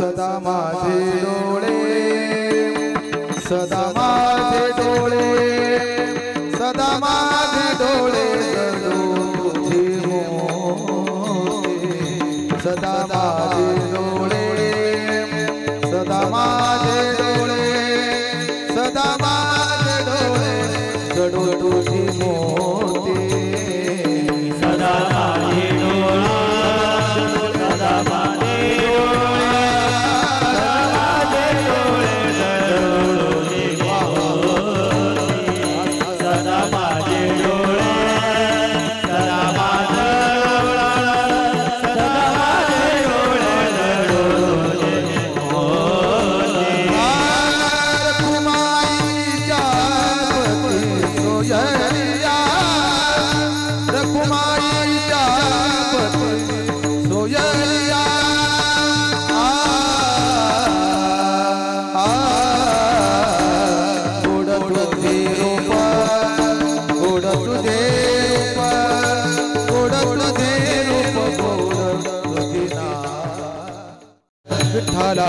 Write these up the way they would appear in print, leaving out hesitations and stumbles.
सदा माझे डोळे, सदा माझे डोळे, सदा माझे डोळे जळू तुझी मोती. सदा माझे डोळे, सदा माझे डोळे, सदा माझे डोळे जळू तुझी मोती. सदा माझे डोळे, सदा माझे डोळे, सदा माझे डोळे, सदा माझे विठ्ठला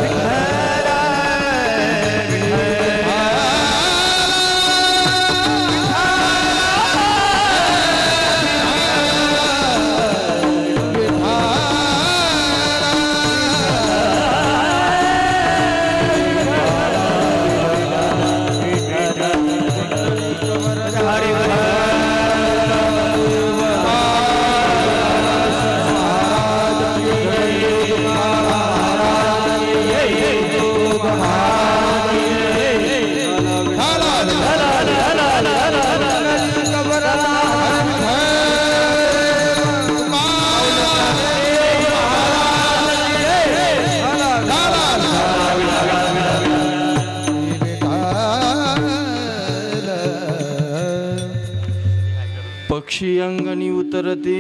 पक्षी अंगणी उतरते,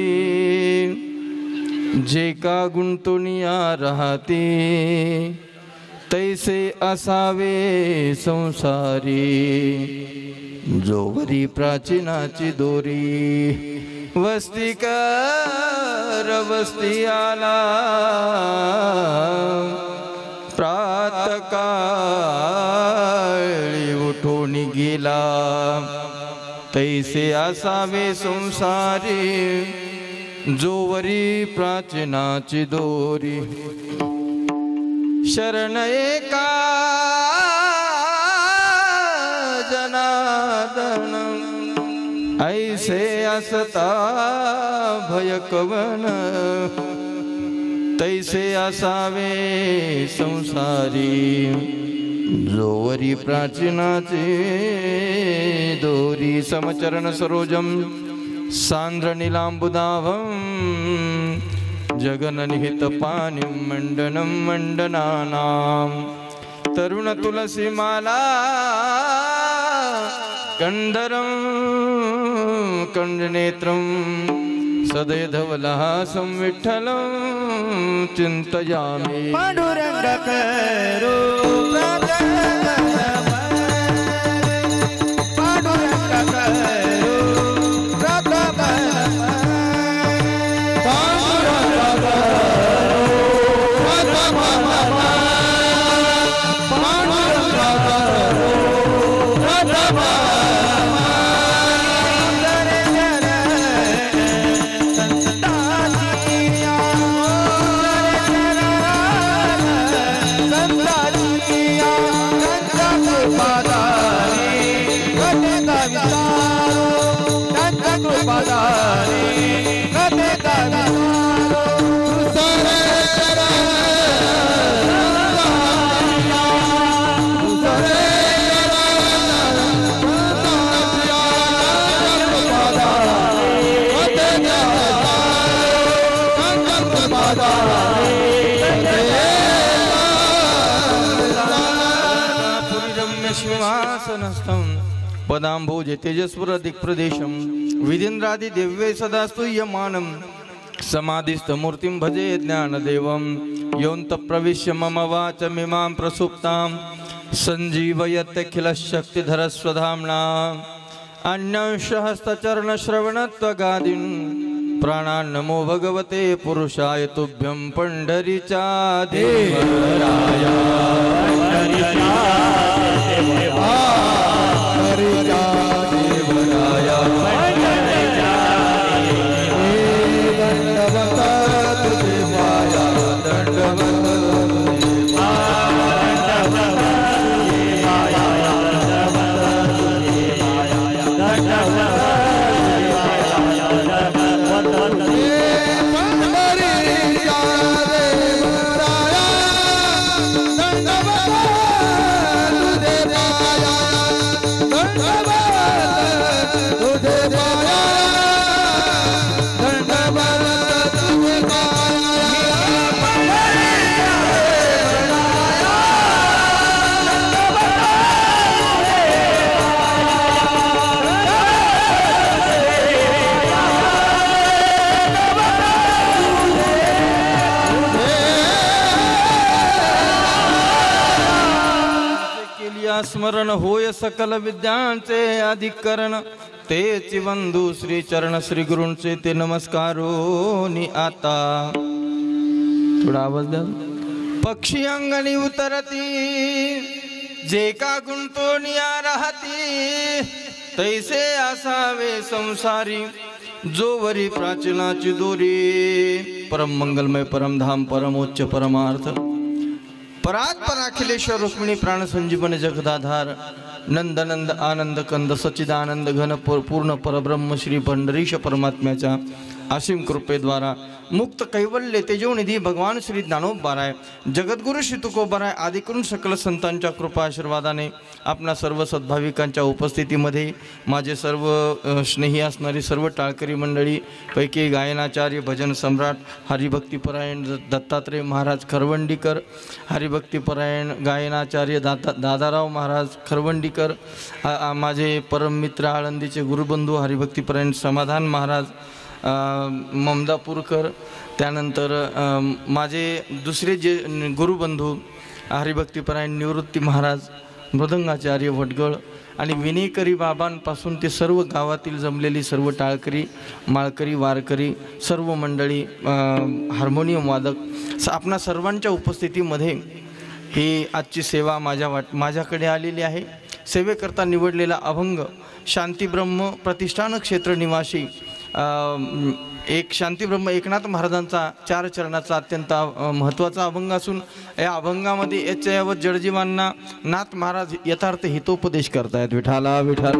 जे का गुंतुनिया राहते, तैसे असावे संसारी. जोवरी प्राचीनाची दोरी, वस्ती कर वस्ती आला, प्रातकाळी उठून गेला, तैसे असावे संसारी. जोवरी प्राचीनाची दोरी, शरण एका जनार्दन, ऐसे असता भय कवन, तैसे असावे संसारी. जोवरी प्राचीनाची दोरी, समचरण सरोजम सांद्र नीलांबुदाभं, जगननिहित पाणिं मंडनं मंडनानां. तरुण तुलसी माला कंदरं कंडनेत्रं, सदैधवलहासं विठ्ठलं चिन्तयामि. पांडुरंग करो पदांभोज तेजस्वर दिक्प्रदेशम, विदिन्द्रादि दिव्ये सदा स्तूयमानं, समाधिस्थमूर्तिं भजे ज्ञानदेवं. योऽन्त प्रविश्य मम वाचमिमां प्रसुप्तां, सञ्जीवयत्यखिलशक्तिधरस्वधाम्ना. अन्यंशहस्तचरणश्रवणत्वगादीन् प्राणान् नमो भगवते पुरुषाय तुभ्यं पंढरीच्या देवराया स्मरण होय सकल विद्यांचे अधिकरण तेची बंधू श्री चरण श्री गुरूंचे ते नमस्कारो नि आता थोडा आवाज द्या पक्षी अंगणी उतरती जे का गुंतो निया राहती तैसे असावे संसारी जोवरी प्राचीनाची दोरी परम मंगलमय परमधाम परमोच्च परमार्थ परात्पर अखिलेश्वर रुक्मिणी प्राण संजीवन जगदाधार नंदनंद आनंद कंद सच्चिदानंद घन पूर्ण परब्रह्म श्री पंढरीश परमात्म्याच्या असीम कृपेद्वारा मुक्त कैवल्य तेजोनिधी भगवान श्री ज्ञानोबाराय जगद्गुरु श्री तुकोबाराय आदी करून सकल संतांच्या कृपा आशीर्वादाने आपणा सर्व सद्भाविकांच्या उपस्थितीमध्ये माझे सर्व स्नेही असणारी सर्व टाळकरी मंडळी पैकी गायनाचार्य भजन सम्राट हरिभक्तीपरायण दत्तात्रय महाराज खरवंडीकर हरिभक्तीपरायण गायनाचार्य दादाराव महाराज खरवंडीकर माझे परममित्र आळंदीचे गुरुबंधू हरिभक्तीपरायण समाधान महाराज ममदापूरकर त्यानंतर माझे दुसरे जे गुरुबंधू हरिभक्तीपरायण निवृत्ती महाराज मृदंगाचार्य भटगळ आणि विनेकरी बाबांपासून ते सर्व गावातील जमलेली सर्व टाळकरी माळकरी वारकरी सर्व मंडळी हार्मोनियम वादक आपणा सर्वांच्या उपस्थितीमध्ये ही आजची सेवा माझ्याकडे आलेली आहे। सेवेकरता निवडलेला अभंग शांतीब्रह्म प्रतिष्ठान क्षेत्र निवासी एक शांतीब्रह्म एकनाथ महाराजांचा 4 चरणाचा अत्यंत महत्त्वाचा अभंग असून या अभंगामध्ये याच्यावर जडजीवांना नाथ महाराज यथार्थ हितोपदेश करतायत। विठाला विठाल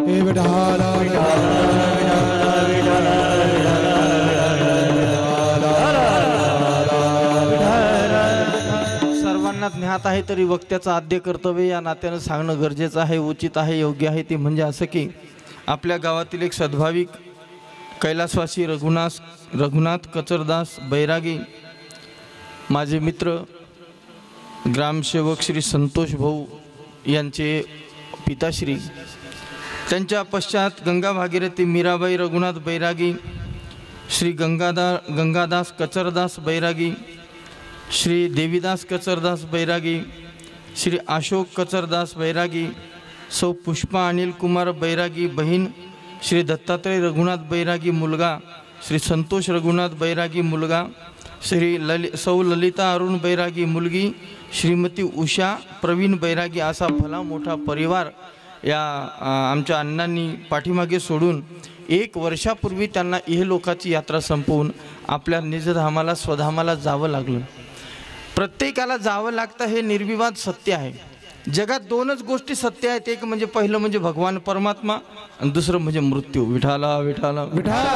सर्वांना ज्ञात आहे तरी वक्त्याचं आद्य कर्तव्य या नात्यानं सांगणं गरजेचं आहे, उचित आहे, योग्य आहे। ते म्हणजे असं की आपल्या गावातील एक सद्भाविक कैलासवासी रघुनाथ कचरदास बैरागी माझे मित्र ग्रामसेवक श्री संतोष भाऊ यांचे पिताश्री त्यांच्या पश्चात गंगा भागीरथी मीराबाई रघुनाथ बैरागी श्री गंगादास कचरदास बैरागी श्री देवीदास कचरदास बैरागी श्री अशोक कचरदास बैरागी सौ पुष्पा अनिल कुमार बैरागी बहीण श्री दत्तात्रय रघुनाथ बैरागी मुलगा श्री संतोष रघुनाथ बैरागी मुलगा श्री सौ ललिता अरुण बैरागी मुलगी श्रीमती उषा प्रवीण बैरागी असा भला मोठा परिवार या आमच्या अण्णांनी पाठीमागे सोडून 1 वर्षापूर्वी त्यांना इहलोकाची यात्रा संपवून आपल्या निजधामाला स्वधामाला जावं लागलं। प्रत्येकाला जावं लागतं हे निर्विवाद सत्य आहे। जगात 2च गोष्टी सत्य आहेत, एक म्हणजे पहिलं म्हणजे भगवान परमात्मा आणि दुसरं म्हणजे मृत्यू। विठाला विठाला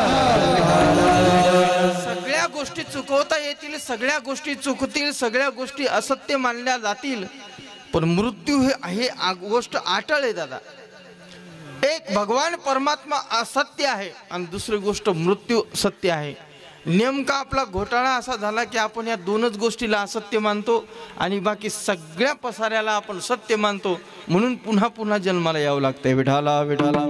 सगळ्या गोष्टी चुकवता येतील, सगळ्या गोष्टी चुकतील, सगळ्या गोष्टी असत्य मानल्या जातील, पण मृत्यू हे गोष्ट अटळ आहे दादा। एक भगवान परमात्मा असत्य आहे आणि दुसरी गोष्ट मृत्यू सत्य आहे। नेमका आपला घोटाळा असा झाला की आपण या 2च गोष्टीला असत्य मानतो आणि बाकी सगळ्या पसाऱ्याला आपण सत्य मानतो, म्हणून पुन्हा पुन्हा जन्माला यावं लागतंय। विठाला विठाला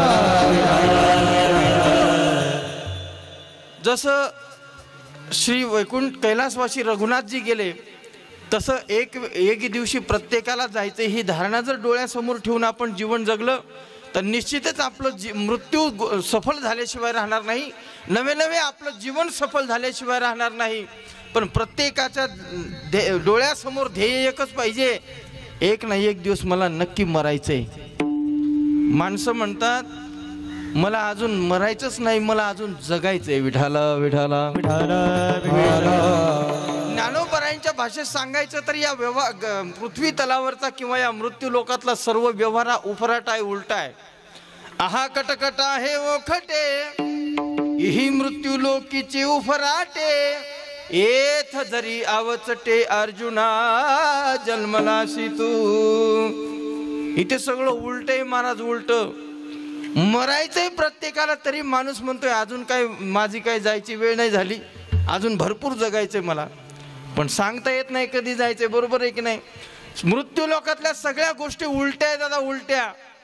जसं श्री वैकुंठ कैलासवासी रघुनाथजी गेले तसं एक दिवशी प्रत्येकाला जायचं ही धारणा जर डोळ्यासमोर ठेवून आपण जीवन जगलं तर निश्चितच आपलं मृत्यू सफल झाल्याशिवाय राहणार नाही। नवे नवे आपलं जीवन सफल झाल्याशिवाय राहणार नाही. पण प्रत्येकाच्या डोळ्यासमोर ध्येय एकच पाहिजे, एक ना एक दिवस मला नक्की मरायचंय. माणसं म्हणतात मला अजून मरायचंच नाही, मला अजून जगायचंय. विठाला विठाला ज्ञानोबरायांच्या भाषेत सांगायचं तर या पृथ्वी तलावरचा किंवा या मृत्यू लोकातला सर्व व्यवहार हा उफराट आहे, उलटा आहे. आहा कटकट आहे ओखटे ही मृत्यू लोकीची उफराटे, येथ जरी आवचटे अर्जुना जन्मलाशी तू. इथे सगळं उलट आहे महाराज, उलट. मरायचंय प्रत्येकाला, तरी माणूस म्हणतोय अजून काय माझी काय जायची वेळ नाही झाली, अजून भरपूर जगायचंय मला. पण सांगता येत नाही कधी जायचंय, बरोबर आहे की नाही. मृत्यू लोकातल्या सगळ्या गोष्टी उलट्या आहेत दादा, उलट्या.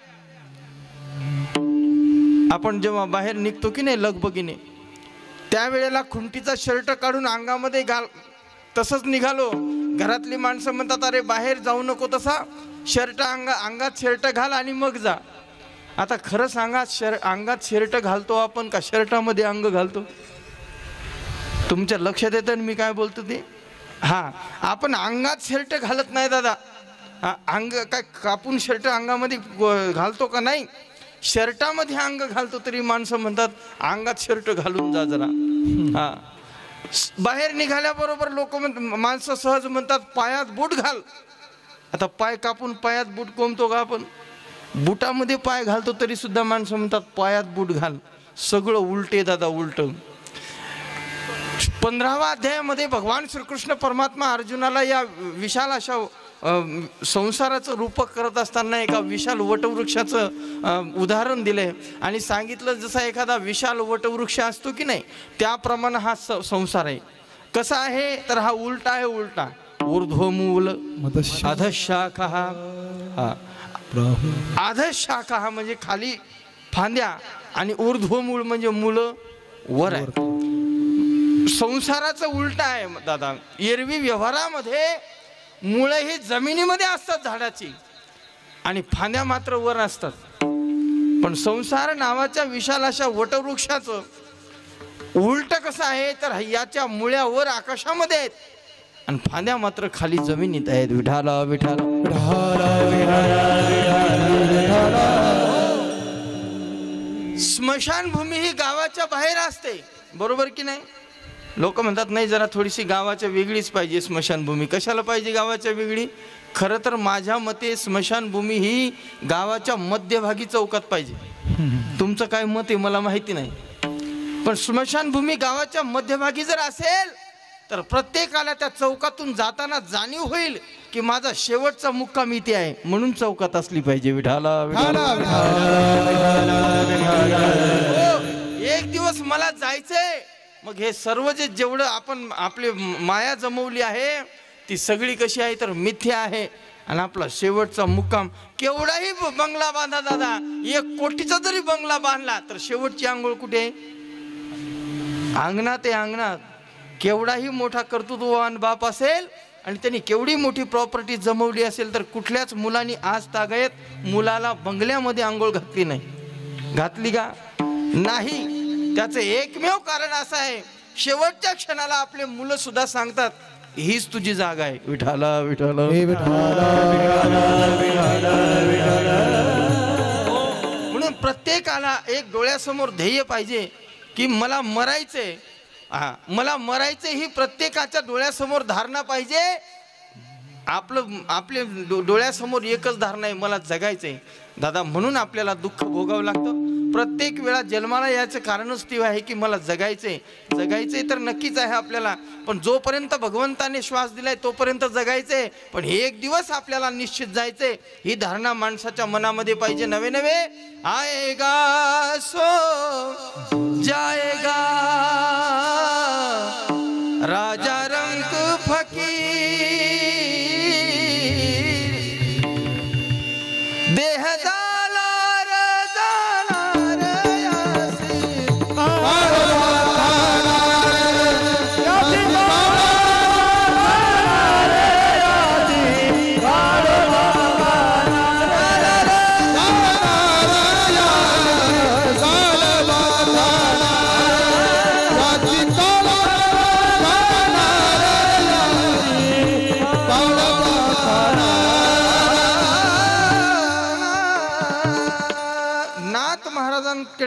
आपण जेव्हा बाहेर निघतो की नाही लगबगीने, त्यावेळेला खुंटीचा शर्ट काढून अंगामध्ये घाल, तसंच निघालो. घरातली माणसं म्हणतात अरे बाहेर जाऊ नको, तसा शर्ट अंगात शर्ट घाल आणि मग जा. आता खरं सांगा, अंगात शर्ट घालतो आपण का शर्टामध्ये अंग घालतो? तुमच्या लक्षात येतं मी काय बोलतो ते? हा, आपण अंगात शर्ट घालत नाही दादा. अंग काय कापून शर्ट अंगामध्ये घालतो का? नाही, शर्टामध्ये अंग घालतो. तरी माणसं म्हणतात अंगात शर्ट घालून जा जरा. हा, बाहेर निघाल्याबरोबर लोक माणसं सहज म्हणतात पायात बूट घाल. आता पाय कापून पायात बूट कोंबतो का आपण? बुटामध्ये पाय घालतो तरी सुद्धा माणसं म्हणतात पायात बूट घाल. सगळं उलटे दादा, उलट. 15व्या अध्यायामध्ये भगवान श्रीकृष्ण परमात्मा अर्जुनाला या विशाल अशा संसाराचं रूपक करत असताना एका विशाल वटवृक्षाचं उदाहरण दिलंय आणि सांगितलं जसा एखादा विशाल वटवृक्ष असतो की नाही, त्याप्रमाणे हा संसार आहे. कसा आहे तर हा उलटा आहे, उलटा. ऊर्ध्वमूल अधशाखा. हा, अधशाखा म्हणजे खाली फांद्या आणि ऊर्ध्वमूळ म्हणजे मुलं वर आहे. संसाराचं उलटा आहे दादा. एरवी व्यवहारामध्ये मुळे ही जमिनीमध्ये असतात झाडाची आणि फांद्या मात्र वर असतात. पण संसार नावाच्या विशाल अशा वटवृक्षाचं उलट कसं आहे तर याच्या मुळ्या वर आकाशामध्ये आहेत आणि फांद्या मात्र खाली जमिनीत आहेत. विठाला विठाला स्मशानभूमी ही गावाच्या बाहेर असते, बरोबर की नाही? लोक म्हणतात नाही जरा थोडीशी गावाच्या वेगळीच पाहिजे स्मशानभूमी. कशाला पाहिजे गावाच्या वेगळी? खरं तर माझ्या मते स्मशानभूमी ही गावाच्या मध्यभागी चौकात पाहिजे. तुमचं काय मत आहे मला माहिती नाही, पण स्मशानभूमी गावाच्या मध्यभागी जर असेल तर प्रत्येकाला त्या चौकातून जाताना जाणीव होईल की माझा शेवटचा मुक्काम इथे आहे, म्हणून चौकात असली पाहिजे. विठाला एक दिवस मला जायचंय. मग हे सर्व जेवढं आपण आपली माया जमवली आहे ती सगळी कशी आहे तर मिथ्या आहे. आणि आपला शेवटचा मुक्काम केवढाही बंगला बांधा दादा, 1 कोटीचा जरी बंगला बांधला तर शेवटची आंघोळ कुठे आहे? अंगणात आहे, अंगणात. केवढाही मोठा कर्तृत्ववान बाप असेल आणि त्यांनी केवढी मोठी प्रॉपर्टी जमवली असेल तर कुठल्याच मुलांनी आज तागायत मुलाला बंगल्यामध्ये आंघोळ घातली नाही. घातली का? नाही. त्याचं एकमेव कारण असं आहे, शेवटच्या क्षणाला आपले मुलं सुद्धा सांगतात हीच तुझी जागा आहे. विठाला विठाला म्हणून प्रत्येकाला एक डोळ्यासमोर ध्येय पाहिजे की मला मरायचंय. मला मरायचंय ही प्रत्येकाच्या डोळ्यासमोर धारणा पाहिजे. आपले डोळ्यासमोर एकच धारणा आहे, मला जगायचंय दादा. म्हणून आपल्याला दुःख भोगावं लागतं. प्रत्येक वेळा जन्माला याचं कारणच ते आहे की मला जगायचंय. जगायचंय तर नक्कीच आहे आपल्याला, पण जोपर्यंत भगवंताने श्वास दिलाय तोपर्यंत जगायचंय. पण हे एक दिवस आपल्याला निश्चित जायचंय, ही धारणा माणसाच्या मनामध्ये पाहिजे. नवे नवे आएगा सो जाएगा राजा रंग फकीर देह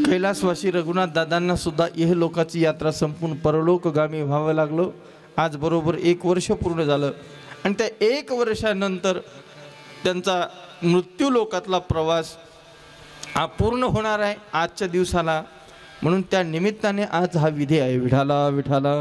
कैलासवासी रघुनाथ दादांना सुद्धा इह लोकाची यात्रा संपून परलोकगामी व्हावं लागलं. आज बरोबर 1 वर्ष पूर्ण झालं आणि त्या 1 वर्षानंतर त्यांचा मृत्यू लोकातला प्रवास हा पूर्ण होणार आहे आजच्या दिवसाला. म्हणून त्या निमित्ताने आज हा विधी आहे. विठाला विठाला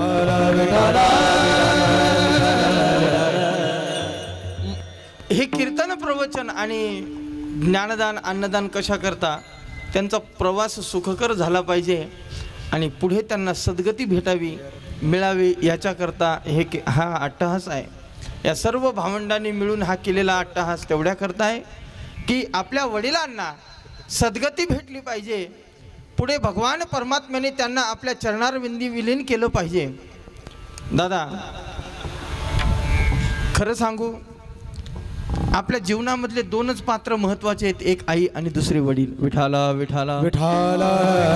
हे कीर्तन प्रवचन आणि ज्ञानदान अन्नदान कशा करता त्यांचा प्रवास सुखकर झाला पाहिजे आणि पुढे त्यांना सद्गती भेटावी मिळावी याच्याकरता हा अट्टहास आहे. या सर्व भावंडांनी मिळून हा केलेला अट्टहास तेवढ्याकरता आहे की आपल्या वडिलांना सद्गती भेटली पाहिजे. पुढे भगवान परमात्म्याने त्यांना आपल्या चरणारविंदी विलीन केलं पाहिजे. दादा खरं सांगू आपल्या जीवनामधले 2च पात्र महत्वाचे आहेत. एक आई आणि दुसरे वडील. विठाला विठाला विठाला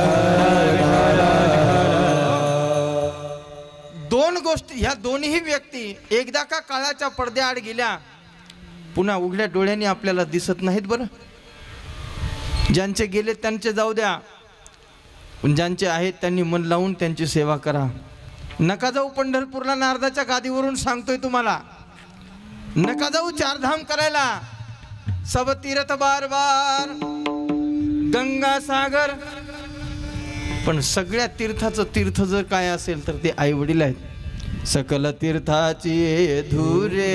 2 गोष्टी ह्या दोन्ही व्यक्ती एकदा का काळाच्या पडद्याआड गेल्या पुन्हा उघड्या डोळ्यांनी आपल्याला दिसत नाहीत. बरं ज्यांचे गेले त्यांचे जाऊ द्या, पण ज्यांचे आहेत त्यांनी मन लावून त्यांची सेवा करा. नका जाऊ पंढरपूरला नारदाच्या गादीवरून सांगतोय तुम्हाला. नका जाऊ 4 धाम करायला. सब तीर्थ बार बार गंगा सागर. पण सगळ्या तीर्थाचं तीर्थ जर काय असेल तर ते आई वडील आहेत. सकल तीर्थाची धुरे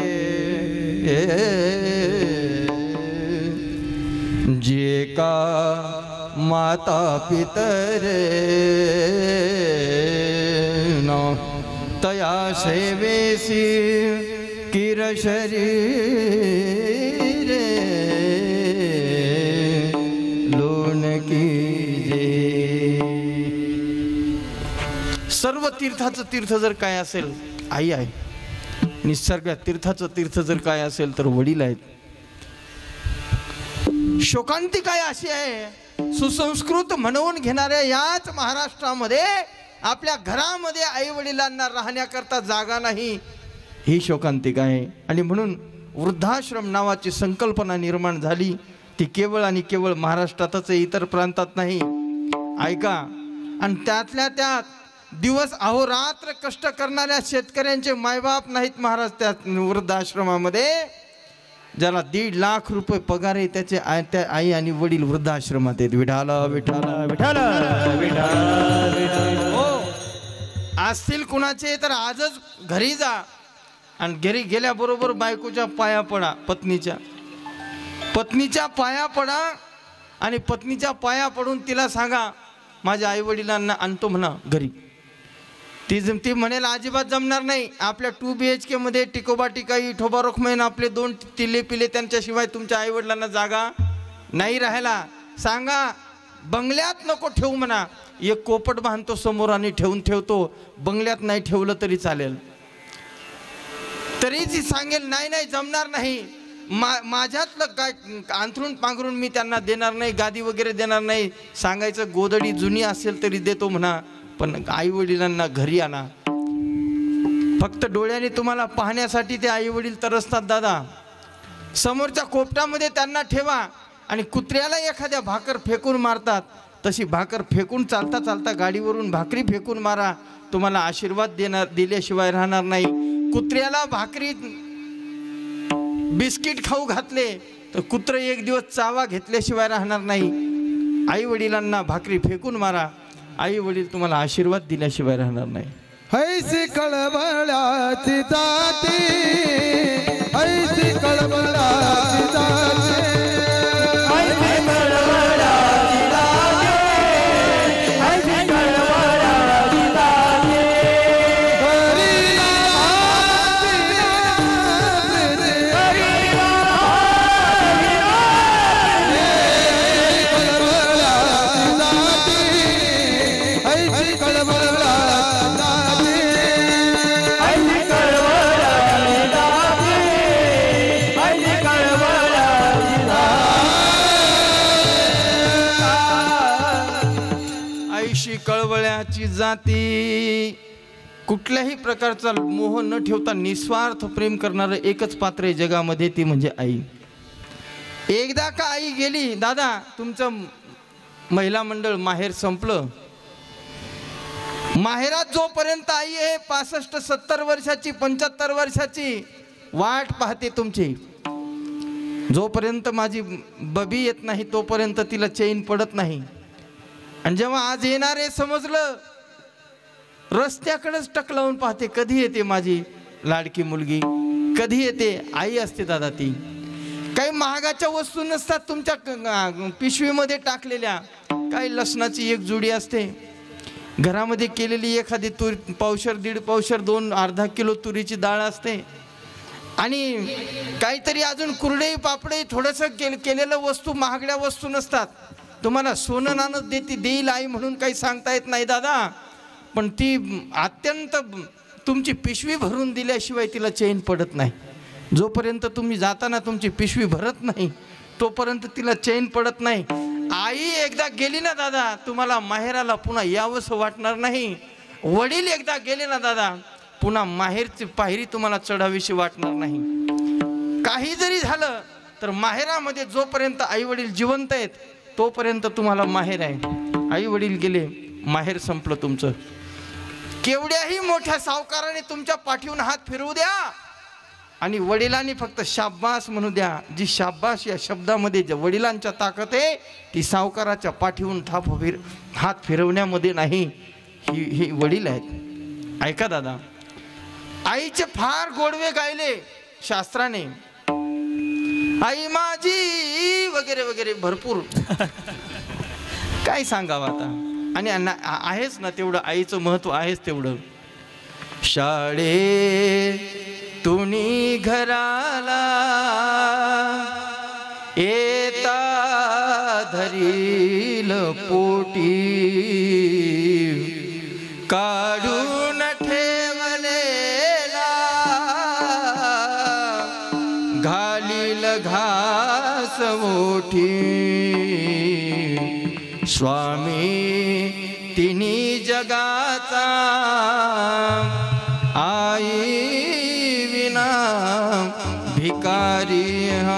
जे का माता पितरे न तया सेवेसी किर शरीरे लोण कीजे. सर्व तीर्थाचं तीर्थ जर काय असेल आई आहे. निसर्ग तीर्थाचं तीर्थ जर काय असेल तर वडील आहेत. शोकांतिका अशी आहे सुसंस्कृत म्हणून घेणाऱ्या याच महाराष्ट्रामध्ये आपल्या घरामध्ये आई वडिलांना राहण्याकरता जागा नाही. ही शोकांतिका आहे. आणि म्हणून वृद्धाश्रम नावाची संकल्पना निर्माण झाली. ती केवळ आणि केवळ महाराष्ट्रातच इतर प्रांतात नाही. ऐका. आणि त्यातल्या त्यात दिवस अहोरात्र कष्ट करणाऱ्या शेतकऱ्यांचे मायबाप नाहीत महाराज त्या वृद्धाश्रमामध्ये. ज्याला 1.5 लाख रुपये पगार आहे त्याचे त्या आई आणि वडील वृद्धाश्रमात आहेत. विठाला विठाला विठाला हो असतील कुणाचे तर आजच घरी जा आणि घरी गेल्याबरोबर बायकोच्या पाया पडा. पत्नीच्या पाया पडा आणि पत्नीच्या पाया पडून तिला सांगा माझ्या आई वडिलांना आणतो म्हणा घरी. ती म्हणेल अजिबात जमणार नाही. आपल्या 2 BHK मध्ये टिकोबा टिकाई ठोबा रोखमेन आपले 2 तिले पिले त्यांच्याशिवाय तुमच्या आई वडिलांना जागा नाही राहायला. सांगा बंगल्यात नको ठेवू म्हणा. एक कोपट बांधतो समोर आणि ठेवतो. बंगल्यात नाही ठेवलं तरी चालेल. तरी ती सांगेल नाही जमणार नाही. माझ्यातलं काय अंथरून पांघरून मी त्यांना देणार नाही. गादी वगैरे देणार नाही. सांगायचं गोदडी जुनी असेल तरी देतो म्हणा, पण आई वडिलांना घरी आणा. फक्त डोळ्याने तुम्हाला पाहण्यासाठी ते आई वडील तरसतात दादा. समोरच्या कोपटामध्ये त्यांना ठेवा आणि कुत्र्याला एखाद्या भाकर फेकून मारतात तशी भाकर फेकून चालता चालता गाडीवरून भाकरी फेकून मारा. तुम्हाला आशीर्वाद दिल्याशिवाय राहणार नाही. कुत्र्याला भाकरी बिस्किट खाऊ घातले तर कुत्र एक दिवस चावा घेतल्याशिवाय राहणार नाही. आई वडिलांना भाकरी फेकून मारा. आई वडील तुम्हाला आशीर्वाद दिल्याशिवाय राहणार नाही. ऐसी कळबळाची जाती ऐसी कळबळाची जाती कळवळ्याची जाती. कुठल्याही प्रकारचा मोह न ठेवता निस्वार्थ प्रेम करणारं एकच पात्र आहे जगामध्ये, ती म्हणजे आई. एकदा का आई गेली दादा तुमचं महिला मंडळ माहेर संपलं. माहेरात जोपर्यंत आई आहे 65-70 वर्षाची 75 वर्षाची वाट पाहते तुमची. जोपर्यंत माझी बबी येत नाही तोपर्यंत तिला चैन पडत नाही. आणि जेव्हा आज येणार आहे समजलं, रस्त्याकडेच टक लावून पाहते कधी येते माझी लाडकी मुलगी, कधी येते. आई असते दादा ती. काही महागाच्या वस्तू नसतात तुमच्या पिशवीमध्ये टाकलेल्या. काही लसणाची एक जुडी असते, घरामध्ये केलेली एखादी पावशर 1.5 पावशर 2 अर्धा किलो तुरीची डाळ असते, आणि काहीतरी अजून कुरडई पापडे थोडंसं केलेलं वस्तू. महागड्या वस्तू नसतात. तुम्हाला सोनं नाणं देईल आई म्हणून काही सांगता येत नाही दादा, पण ती अत्यंत तुमची पिशवी भरून दिल्याशिवाय तिला चैन पडत नाही. जोपर्यंत तुम्ही जाताना तुमची पिशवी भरत नाही तोपर्यंत तिला चैन पडत नाही. आई एकदा गेली ना दादा, तुम्हाला माहेराला पुन्हा यावंसं वाटणार नाही. वडील एकदा गेले ना दादा, पुन्हा माहेरची पायरी तुम्हाला चढावीशी वाटणार नाही. काही जरी झालं तर माहेरामध्ये जोपर्यंत आई वडील जिवंत आहेत तोपर्यंत तुम्हाला माहेर आहे. आई वडील गेले, माहेर संपलं तुमचं. केवढ्याही मोठ्या सावकाराने तुमच्या पाठीवरून हात फिरवू द्या आणि वडिलांनी फक्त शाब्बास म्हणू द्या. जी शाब्बास या शब्दामध्ये जे वडिलांच्या ताकद आहे ती सावकाराच्या पाठीवरून हात फिरवण्यामध्ये नाही. ही वडील आहेत. ऐका दादा, आईचे फार गोडवे गायले शास्त्राने. आई माझी वगैरे वगैरे भरपूर काय सांगावं आता. आणि आहेच ना तेवढं, आईचं महत्व आहेच तेवढं. शाळे तुनी घराला येता धरील पोटी, काढून ठेवलेला घालील घास मोठी. स्वामी तिन्ही जगाचा आई विना भिकारी हा.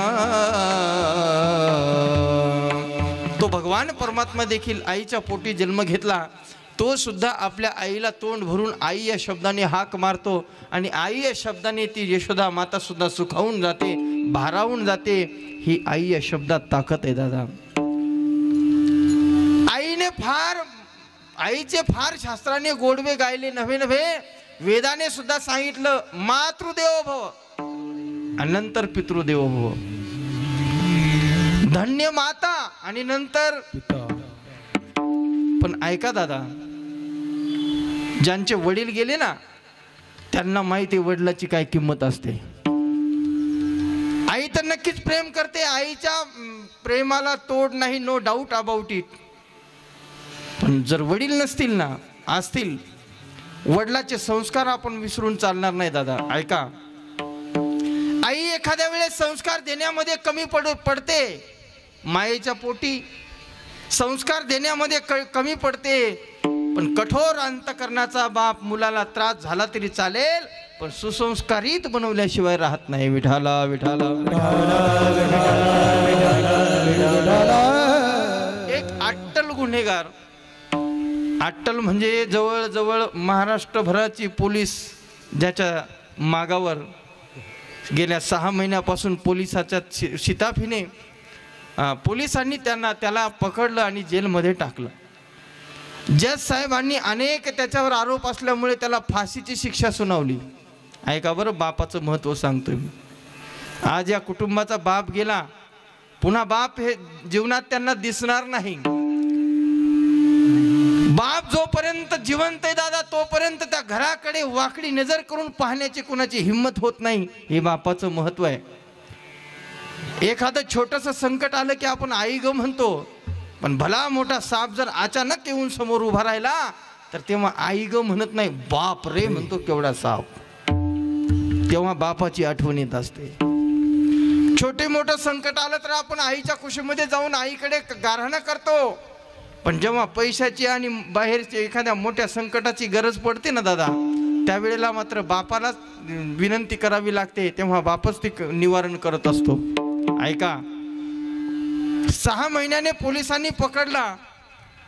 तो भगवान परमात्मा देखील आईच्या पोटी जन्म घेतला. तो सुद्धा आपल्या आईला तोंड भरून आई या शब्दाने हाक मारतो आणि आई या शब्दाने ती यशोदा माता सुद्धा सुखावून जाते, भारावून जाते. ही आई या शब्दात ताकद आहे दादा. आईचे फार शास्त्राने गोडवे गायले. नव्हे वेदाने सुद्धा सांगितलं मातृदेवो भव आणि नंतर पितृदेवो भव. धन्य माता आणि नंतर पिता. पण ऐका दादा, ज्यांचे वडील गेले ना त्यांना माहिती वडिलाची काय किंमत असते. आई तर नक्कीच प्रेम करते, आईच्या प्रेमाला तोड नाही, नो डाऊट अबाउट इट. पण जर वडील नसतील ना, असतील, वडिलाचे संस्कार आपण विसरून चालणार नाही दादा. ऐका, आई एखाद्या वेळेस संस्कार देण्यामध्ये कमी पडते. मायेच्या पोटी संस्कार देण्यामध्ये कमी पडते. पण कठोर अंतकरणाचा बाप मुलाला त्रास झाला तरी चालेल, पण सुसंस्कारित बनवल्याशिवाय राहत नाही. विठाला विठाला. एक अट्टल गुन्हेगार, अट्टल म्हणजे जवळजवळ महाराष्ट्रभराची पोलीस ज्याच्या मागावर गेल्या 6 महिन्यापासून पोलिसाच्या शिताफीने पोलिसांनी त्याला पकडलं आणि जेलमध्ये टाकलं. जज साहेबांनी अनेक त्याच्यावर आरोप असल्यामुळे त्याला फाशीची शिक्षा सुनावली. ऐका बरं, बापाचं महत्त्व सांगतोय मी. आज या कुटुंबाचा बाप गेला, पुन्हा बाप हे जीवनात त्यांना दिसणार नाही. बाप जोपर्यंत जिवंत आहे दादा तोपर्यंत त्या घराकडे वाकडी नजर करून पाहण्याची कुणाची हिंमत होत नाही. हे बापाचं महत्त्व आहे. एखादं छोटंसं संकट आलं की आपण आई ग म्हणतो, पण भला मोठा साप जर अचानक येऊन समोर उभा राहिला तर तेव्हा आई ग म्हणत नाही, बाप रे म्हणतो केवढा साप. तेव्हा बापाची आठवण येत असते. छोटे मोठं संकट आलं तर आपण आईच्या कुशीमध्ये जाऊन आईकडे गाऱ्हाणं करतो, पण जेव्हा पैशाची आणि बाहेरच्या एखाद्या मोठ्या संकटाची गरज पडते ना दादा, त्यावेळेला मात्र बापालाच विनंती करावी लागते. तेव्हा बापच ती निवारण करत असतो. ऐका, 6 महिन्याने पोलिसांनी पकडला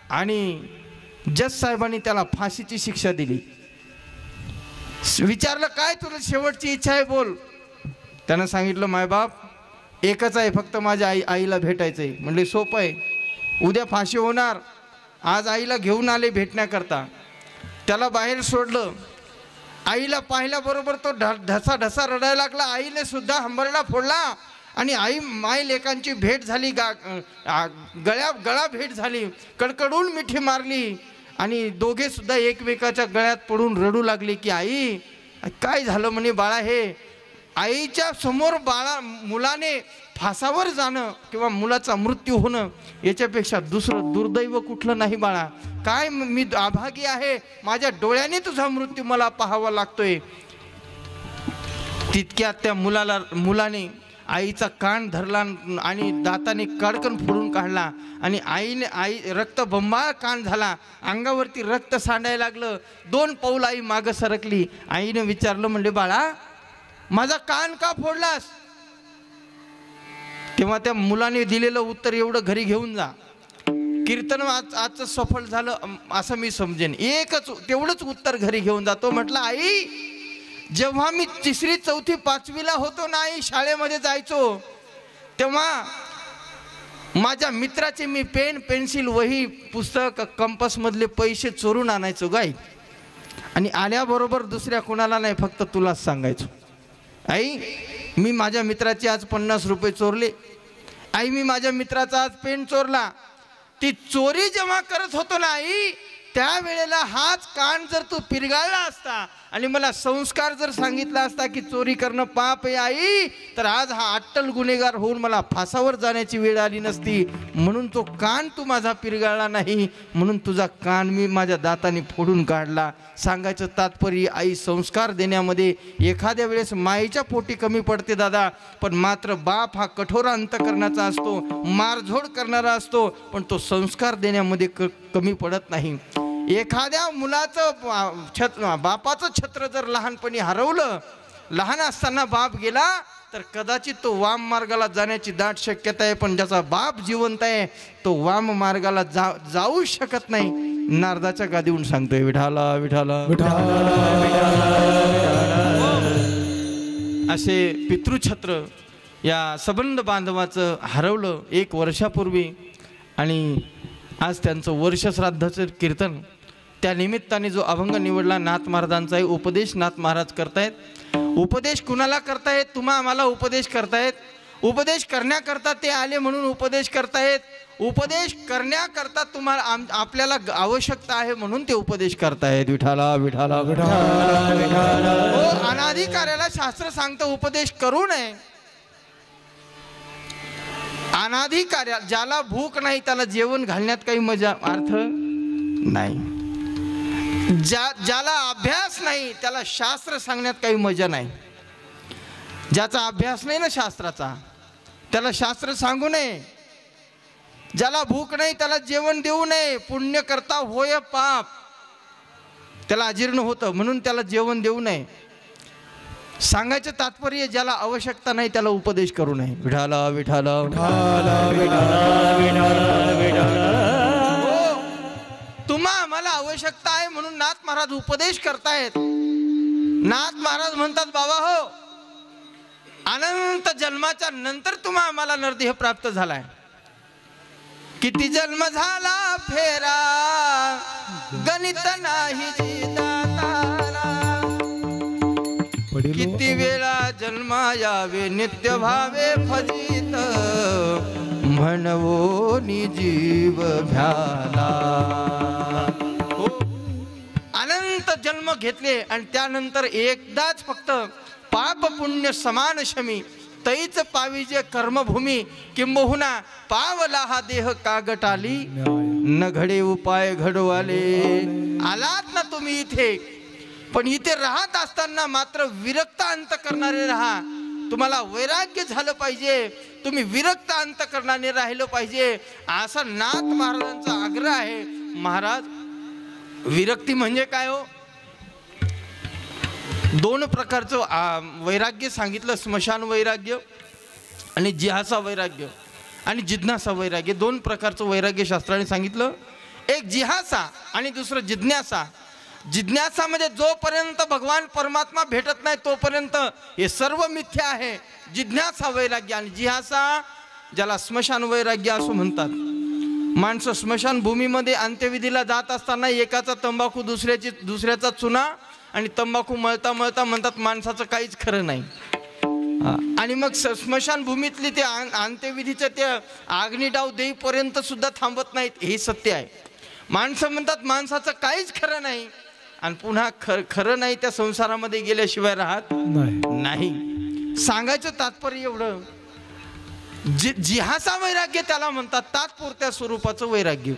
आणि जज साहेबांनी त्याला फाशीची शिक्षा दिली. विचारलं काय तुला शेवटची इच्छा आहे बोल. त्यानं सांगितलं मायबाप एकच आहे फक्त माझ्या आईला भेटायचं आहे. म्हणले सोपं आहे, उद्या फाशी होणार, आज आईला घेऊन आले भेटण्याकरता. त्याला बाहेर सोडलं. आईला पाहिल्याबरोबर तो ढसा ढसा रडायला लागला. आईने सुद्धा हंबरडा फोडला आणि आई माय लेकांची भेट झाली. गळा भेट झाली. कडकडून मिठी मारली आणि दोघे सुद्धा एकमेकाच्या गळ्यात पडून रडू लागले की आई काय झालं म्हणे बाळा. हे आईच्या समोर मुलाने फासावर जाणं किंवा मुलाचा मृत्यू होणं याच्यापेक्षा दुसरं दुर्दैव कुठलं नाही बाळा. काय मी अभागी आहे, माझ्या डोळ्याने तुझा मृत्यू मला पाहावा लागतोय. तितक्यात त्या मुलाने आईचा कान धरला आणि दाताने कडकन फोडून काढला आणि आई रक्तबंबाळ कान झाला. अंगावरती रक्त सांडायला लागलं. 2 पाऊल आई मागं सरकली. आईने विचारलं म्हणले बाळा माझा कान का फोडलास. तेव्हा त्या मुलाने दिलेलं उत्तर एवढं घरी घेऊन जा. कीर्तन आजचं सफल झालं असं मी समजेन. एकच तेवढंच उत्तर घरी घेऊन जा. तो म्हटलं आई जेव्हा मी 3री 4थी 5वीला होतो ना आई शाळेमध्ये जायचो तेव्हा माझ्या मित्राचे मी पेन पेन्सिल वही पुस्तक कंपासमधले पैसे चोरून आणायचो गाई आणि आल्याबरोबर दुसऱ्या कोणाला नाही फक्त तुलाच सांगायचो. आई मी माझ्या मित्राचे आज 50 रुपये चोरले. आई मी माझ्या मित्राचा आज पेन चोरला. ती चोरी जेव्हा करत होतो ना आई त्यावेळेला हाच कान जर तू पिरगाळला असता आणि मला संस्कार जर सांगितला असता की चोरी करणं पाप आहे आई तर आज हा अट्टल गुन्हेगार होऊन मला फासावर जाण्याची वेळ आली नसती. म्हणून तो कान तू माझा पिरगाळला नाही म्हणून तुझा कान मी माझ्या दाताने फोडून काढला. सांगायचं तात्पर्य आई संस्कार देण्यामध्ये एखाद्या वेळेस माईच्या पोटी कमी पडते दादा, पण मात्र बाप हा कठोर अंतकरणाचा असतो, मारझोड करणारा असतो, पण तो संस्कार देण्यामध्ये कमी पडत नाही. एखाद्या मुलाचं बापाचं छत्र जर लहानपणी हरवलं, लहान असताना बाप गेला तर कदाचित तो वाम मार्गाला जाण्याची दाट शक्यता आहे. पण ज्याचा बाप जिवंत आहे तो वाम मार्गाला जाऊ शकत नाही. नारदाच्या गादीहून सांगतोय विठाला विठाला असे पितृछत्र या संबंध बांधवाचं हरवलं 1 वर्षापूर्वी आणि आज त्यांचं वर्षश्राद्धाचं कीर्तन. त्या निमित्ताने जो अभंग निवडला नाथ महाराजांचा आहे. उपदेश नाथ महाराज करतायत. उपदेश कुणाला करतायत. तुम्हा आम्हाला उपदेश करतायत. उपदेश करण्याकरता ते आले म्हणून उपदेश करतायत. उपदेश करण्याकरता तुम्हाला आपल्याला आवश्यकता आहे म्हणून ते उपदेश करतायत. विठाला विठाला विठाला. हो अनाधिकार्याला शास्त्र सांगतं उपदेश करू नये. अनाधिकार्या ज्याला भूक नाही त्याला जेवण घालण्यात काही मजा अर्थ नाही. ज्याला अभ्यास नाही त्याला शास्त्र सांगण्यात काही मजा नाही. ज्याचा अभ्यास नाही ना शास्त्राचा त्याला शास्त्र सांगू नये. ज्याला भूक नाही त्याला जेवण देऊ नये. पुण्य करता होय पाप, त्याला अजीर्ण होतं म्हणून त्याला जेवण देऊ नये. सांगायचं तात्पर्य ज्याला आवश्यकता नाही त्याला उपदेश करू नये. विठाला विठाला तुम्हा आम्हाला आवश्यकता आहे म्हणून नाथ महाराज उपदेश करतायत. नाथ महाराज म्हणतात बाबा हो अनंत जन्माच्या नंतर तुम्हा आम्हाला नरदेह प्राप्त झालाय. किती जन्म झाला फेरा गणित नाही दातारा. किती वेळा जन्मा यावे नित्य भावे फजित म्हणवो जीव भ्याला. हो अनंत जन्म घेतले आणि त्यानंतर एकदाच फक्त पाप पुण्य समान शमी तैच पाविजे कर्मभूमी किंबहुना पावला हा देह कागटाली न घडे उपाय घडवाले. आलात ना तुम्ही इथे पण इथे राहत असताना मात्र विरक्त अंत करणारे राहा. तुम्हाला वैराग्य झालं पाहिजे. तुम्ही विरक्त अंत करणारे राहिलं पाहिजे असा नाथ महाराजांचा आग्रह आहे. महाराज विरक्ती म्हणजे काय हो. 2 प्रकारचं वैराग्य सांगितलं. स्मशान वैराग्य आणि जिहासा वैराग्य आणि जिज्ञासा वैराग्य. 2 प्रकारचं वैराग्य शास्त्राने सांगितलं. एक जिहासा आणि दुसरं जिज्ञासा. जिज्ञासा म्हणजे जोपर्यंत भगवान परमात्मा भेटत नाही तोपर्यंत हे सर्व मिथ्या आहे. जिज्ञासा वैराग्य. आणि जिहासा ज्याला स्मशान वैराग्य असं म्हणतात. माणसं स्मशानभूमीमध्ये अंत्यविधीला जात असताना एकाचा तंबाखू दुसऱ्याचा चुना आणि तंबाखू मळता मळता म्हणतात माणसाचं काहीच खरं नाही. आणि मग स्मशानभूमीतली ते अंत्यविधीचं ते अग्निडाव देईपर्यंत सुद्धा थांबत नाहीत. हे सत्य आहे. माणसं म्हणतात माणसाचं काहीच खरं नाही आणि पुन्हा खरं नाही त्या संसारामध्ये गेल्याशिवाय राहत नाही. सांगायचं तात्पर्य एवढं, जिहासा वैराग्य त्याला म्हणतात, तात्पुरत्या स्वरूपाचं वैराग्य.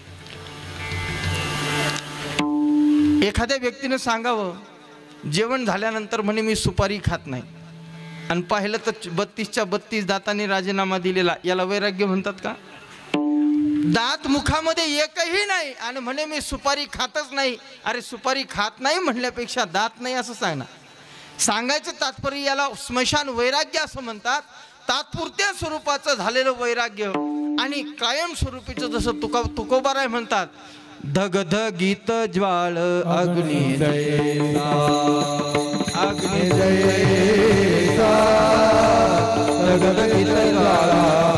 एखाद्या व्यक्तीनं सांगावं जेवण झाल्यानंतर म्हणे मी सुपारी खात नाही आणि पाहिलं तर 32च्या 32 दातांनी राजीनामा दिलेला, याला वैराग्य म्हणतात का? दात मुखामध्ये एकही नाही आणि म्हणे मी सुपारी खातच नाही. अरे सुपारी खात नाही म्हणल्यापेक्षा दात नाही असं सांग ना. सांगायचं तात्पर्य याला स्मशान वैराग्य असं म्हणतात. तात्पुरत्या स्वरूपाचं झालेलं वैराग्य आणि कायम स्वरूपीचं जसं तुकोबाराय म्हणतात, धगधगीत ज्वाळ अग्नी जैसा, अग्नी जैसा, धगधगीत ज्वाळ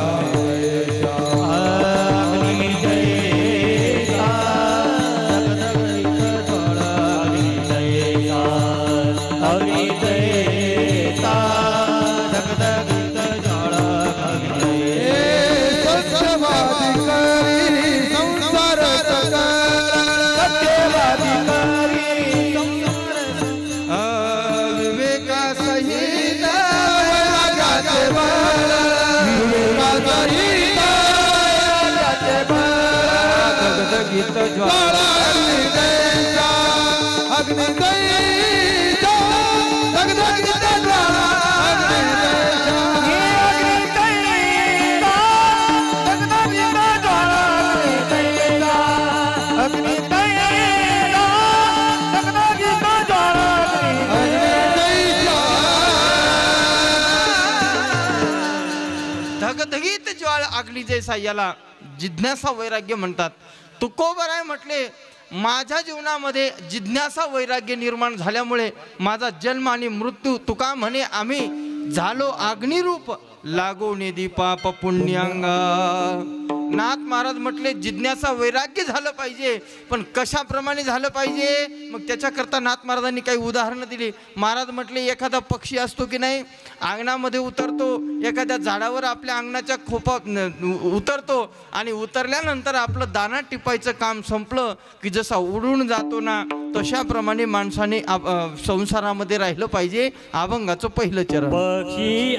धगधगीत ज्वाळ अग्नी जैसा याला जिज्ञासा वैराग्य म्हणतात. तुकोबाराय म्हटले माझ्या जीवनामध्ये जिज्ञासा वैराग्य निर्माण झाल्यामुळे माझा जन्म आणि मृत्यू तुका म्हणे आम्ही झालो अग्निरूप लागो निधी पाप पुण्यांगा. नाथ महाराज म्हटले जिज्ञासा वैराग्य झालं पाहिजे, पण कशाप्रमाणे झालं पाहिजे? मग त्याच्याकरता नाथ महाराजांनी काही उदाहरणं दिली. महाराज म्हटले एखादा पक्षी असतो की नाही, अंगणामध्ये उतरतो, एखाद्या झाडावर आपल्या अंगणाच्या खोपात उतरतो आणि उतरल्यानंतर आपलं दाना टिपायचं काम संपलं की जसा उडून जातो ना, तशाप्रमाणे माणसाने संसारामध्ये राहिलं पाहिजे. अभंगाचं पहिलं चरण. पक्षी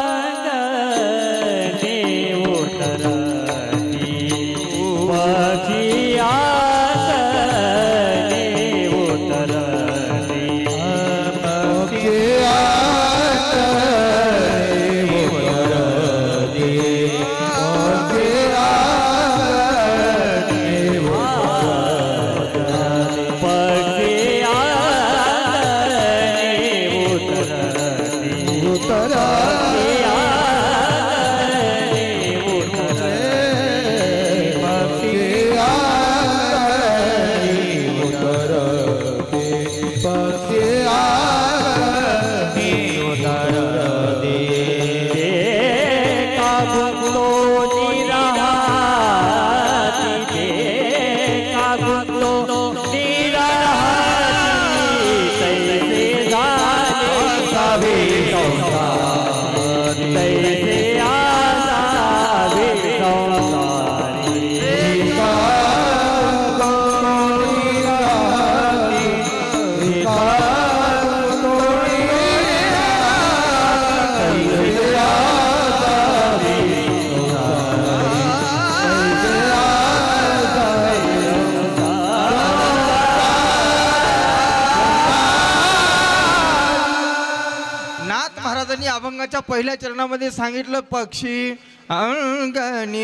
अभंगाच्या पहिल्या चरणामध्ये सांगितलं पक्षी अंगणी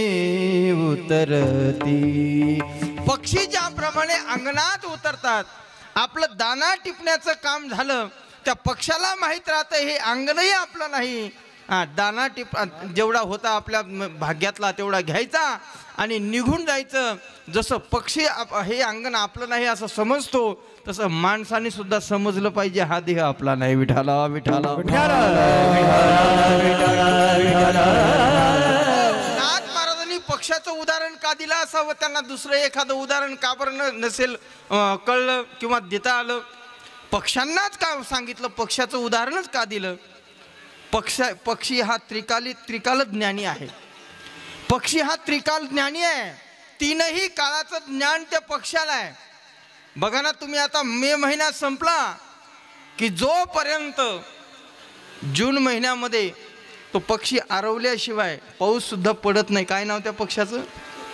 उतरती. पक्षी ज्याप्रमाणे अंगणात उतरतात, आपलं दाना टिपण्याचं काम झालं, त्या पक्षाला माहीत राहतं हे अंगणही आपलं नाही दाना टिप जेवढा होता आपल्या भाग्यातला तेवढा घ्यायचा आणि निघून जायचं. जसं पक्षी हे अंगण आपलं नाही असं समजतो, तसं माणसाने सुद्धा समजलं पाहिजे हा देह आपला नाही. विठाला विठाला नाथ महाराजांनी पक्षाचं उदाहरण का दिलं असावं, त्यांना दुसरं एखादं उदाहरण का बरं नसेल कळलं किंवा देता आलं. पक्ष्यांनाच का सांगितलं, पक्षाचं उदाहरणच का दिलं. पक्षी हा त्रिकाल ज्ञानी आहे. पक्षी हा त्रिकाल ज्ञानी आहे. तीनही काळाचं ज्ञान त्या पक्षाला आहे. बघा ना तुम्ही, आता मे महिना संपला की जोपर्यंत जून महिन्यामध्ये तो पक्षी आरवल्याशिवाय पाऊस सुद्धा पडत नाही. काय नाव त्या पक्षाचं?